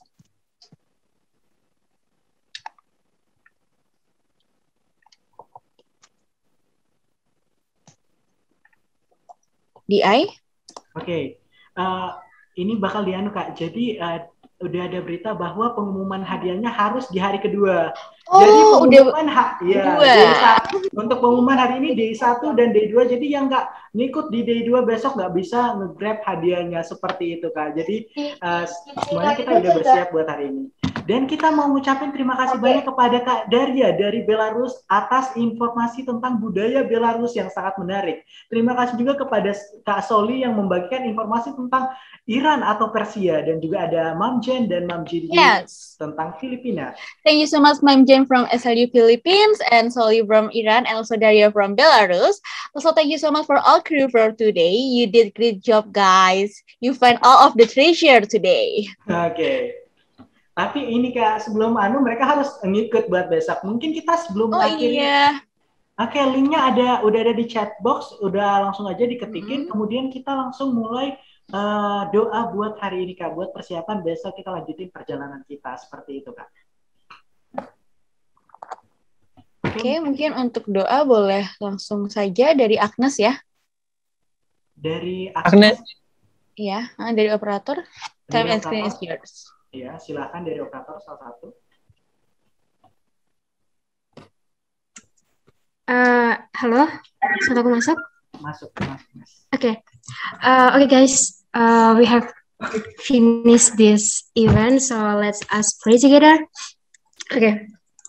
D I? Oke, okay. uh, ini bakal dianu Kak. Jadi uh, udah ada berita bahwa pengumuman hadiahnya harus di hari kedua. Oh, jadi pengumuman udah ha- ya, day satu, untuk pengumuman hari ini day satu dan day dua. Jadi yang nggak ngikut di day dua besok nggak bisa nge-grab hadiahnya seperti itu Kak. Jadi uh, semuanya kita udah bersiap buat hari ini. Dan kita mau ngucapin terima kasih okay. banyak kepada Kak Daria dari Belarus atas informasi tentang budaya Belarus yang sangat menarik. Terima kasih juga kepada Kak Soli yang membagikan informasi tentang Iran atau Persia, dan juga ada Mam Jen dan Mam Jidi yes. tentang Filipina. Thank you so much Mam Jen from S L U Philippines and Soli from Iran and also Daria from Belarus. Also thank you so much for all crew for today. You did great job guys. You find all of the treasure today. Oke. Okay. Tapi ini Kak, sebelum anu mereka harus ngikut buat besok. Mungkin kita sebelum oh, akhir. Iya. Oke, okay, linknya ada, udah ada di chat box, udah langsung aja diketikin. Mm-hmm. Kemudian kita langsung mulai uh, doa buat hari ini Kak, buat persiapan besok kita lanjutin perjalanan kita seperti itu Kak. Oke, okay, mungkin untuk doa boleh langsung saja dari Agnes ya. Dari Agnes. Iya, dari operator. Time and screen is yours. Ya, silakan dari operator salah satu. Uh, halo, sudah aku masuk? Masuk, masuk, mas. Okay, uh, okay, guys. Uh, we have finished this event, so let's us pray together. Okay.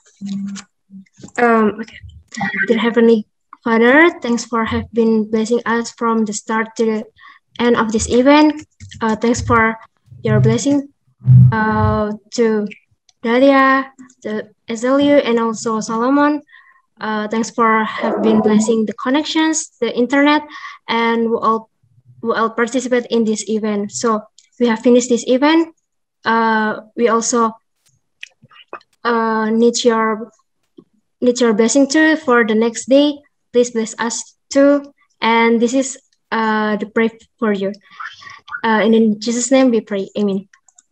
Um. Okay. Dear Heavenly Father, thanks for have been blessing us from the start to the end of this event. Uh, thanks for your blessing uh, to Daria, to Ezeliu, and also Solomon. Uh, thanks for have been blessing the connections, the internet, and we all we all participate in this event. So we have finished this event. Uh, we also uh, need your need your blessing too for the next day. Please bless us too. And this is uh, the prayer for you. Uh, and in Jesus' name we pray. Amen.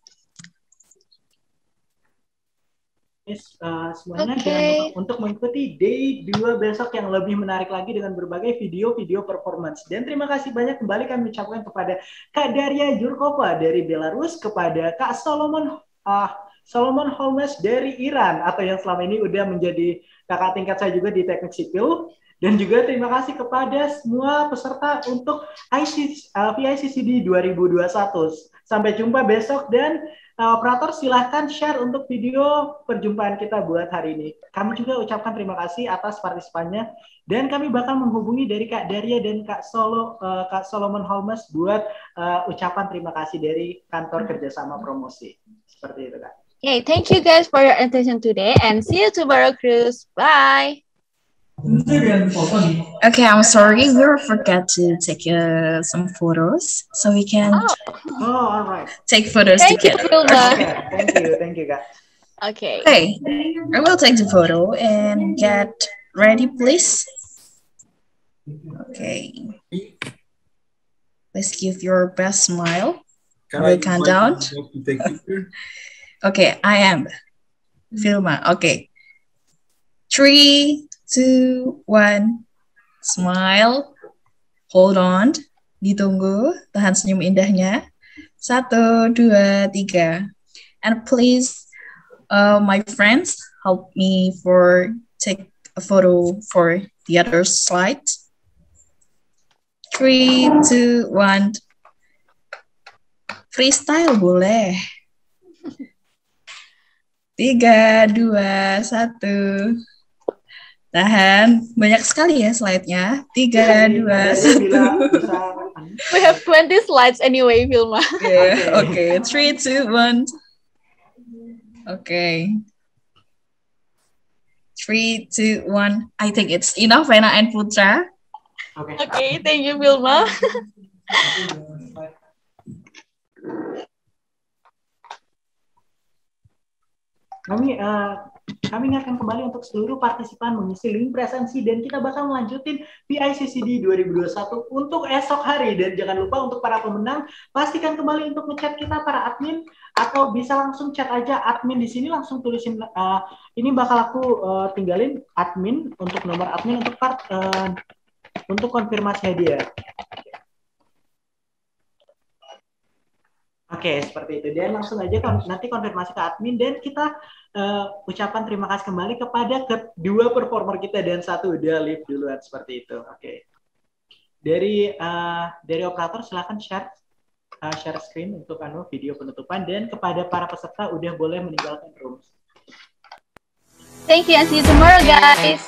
Yes, uh, semuanya Oke. jangan lupa untuk mengikuti day dua besok yang lebih menarik lagi dengan berbagai video-video performance. Dan terima kasih banyak kembali kami ucapkan kepada Kak Daria Yurkova dari Belarus, kepada Kak Solomon uh, Solomon Holmes dari Iran, atau yang selama ini udah menjadi kakak tingkat saya juga di teknik sipil. Dan juga terima kasih kepada semua peserta untuk I C, uh, V I C C D dua ribu dua puluh satu. Sampai jumpa besok, dan uh, operator silahkan share untuk video perjumpaan kita buat hari ini. Kami juga ucapkan terima kasih atas partisipannya, dan kami bakal menghubungi dari Kak Daria dan Kak Solo, uh, Kak Solomon Holmes buat uh, ucapan terima kasih dari kantor kerjasama promosi. Seperti itu, Kak. Okay, thank you guys for your attention today, and see you tomorrow, Cruz. Bye. Okay, I'm sorry, we forgot to take uh, some photos, so we can Oh, Oh, all right. take photos thank you, together. Vilma. Okay, thank you, thank you, Kak. Okay. Okay, I will take the photo and get ready, please. Okay. Let's give your best smile. Can I will I count invite down. myself to take picture? Okay, I am Vilma. Okay. Three, two, one. Smile. Hold on. Ditunggu. Tahan senyum indahnya. Satu, dua, tiga. And please, uh, my friends, help me for take a photo for the other slide. Three, two, one. Freestyle boleh. Tiga, dua, satu. Tahan. Banyak sekali ya slide-nya. Tiga, dua, satu. We have twenty slides anyway, Vilma. Yeah, okay. Three, two, one. Okay. Three, two, one. I think it's enough, Vena and Putra. Okay. Okay, thank you, Vilma. Kami uh, kami ingatkan kembali untuk seluruh partisipan mengisi link presensi, dan kita bakal melanjutin V I C C D dua ribu dua puluh satu untuk esok hari. Dan jangan lupa untuk para pemenang, pastikan kembali untuk ngechat kita para admin, atau bisa langsung chat aja admin di sini, langsung tulisin uh, ini bakal aku uh, tinggalin admin untuk nomor admin untuk part uh, untuk konfirmasi hadiah. Oke, okay, seperti itu. Dan langsung aja kon- nanti konfirmasi ke admin, dan kita uh, ucapan terima kasih kembali kepada kedua performer kita, dan satu udah leave duluan, seperti itu. Oke. Okay. Dari uh, dari operator silakan share uh, share screen untuk anu video penutupan, dan kepada para peserta udah boleh meninggalkan room. Thank you, and see you tomorrow, guys.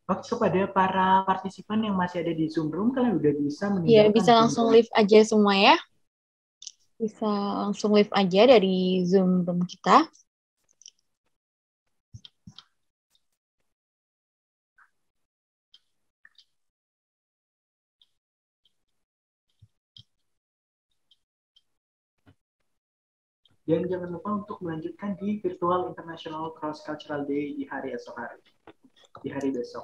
Oke, kepada para partisipan yang masih ada di Zoom room, kalian udah bisa Iya, meninggalkan bisa langsung Zoom room. live aja semua ya. Bisa langsung live aja dari Zoom room kita. Dan jangan lupa untuk melanjutkan di Virtual International Cross Cultural Day di hari esok hari. Di hari besok.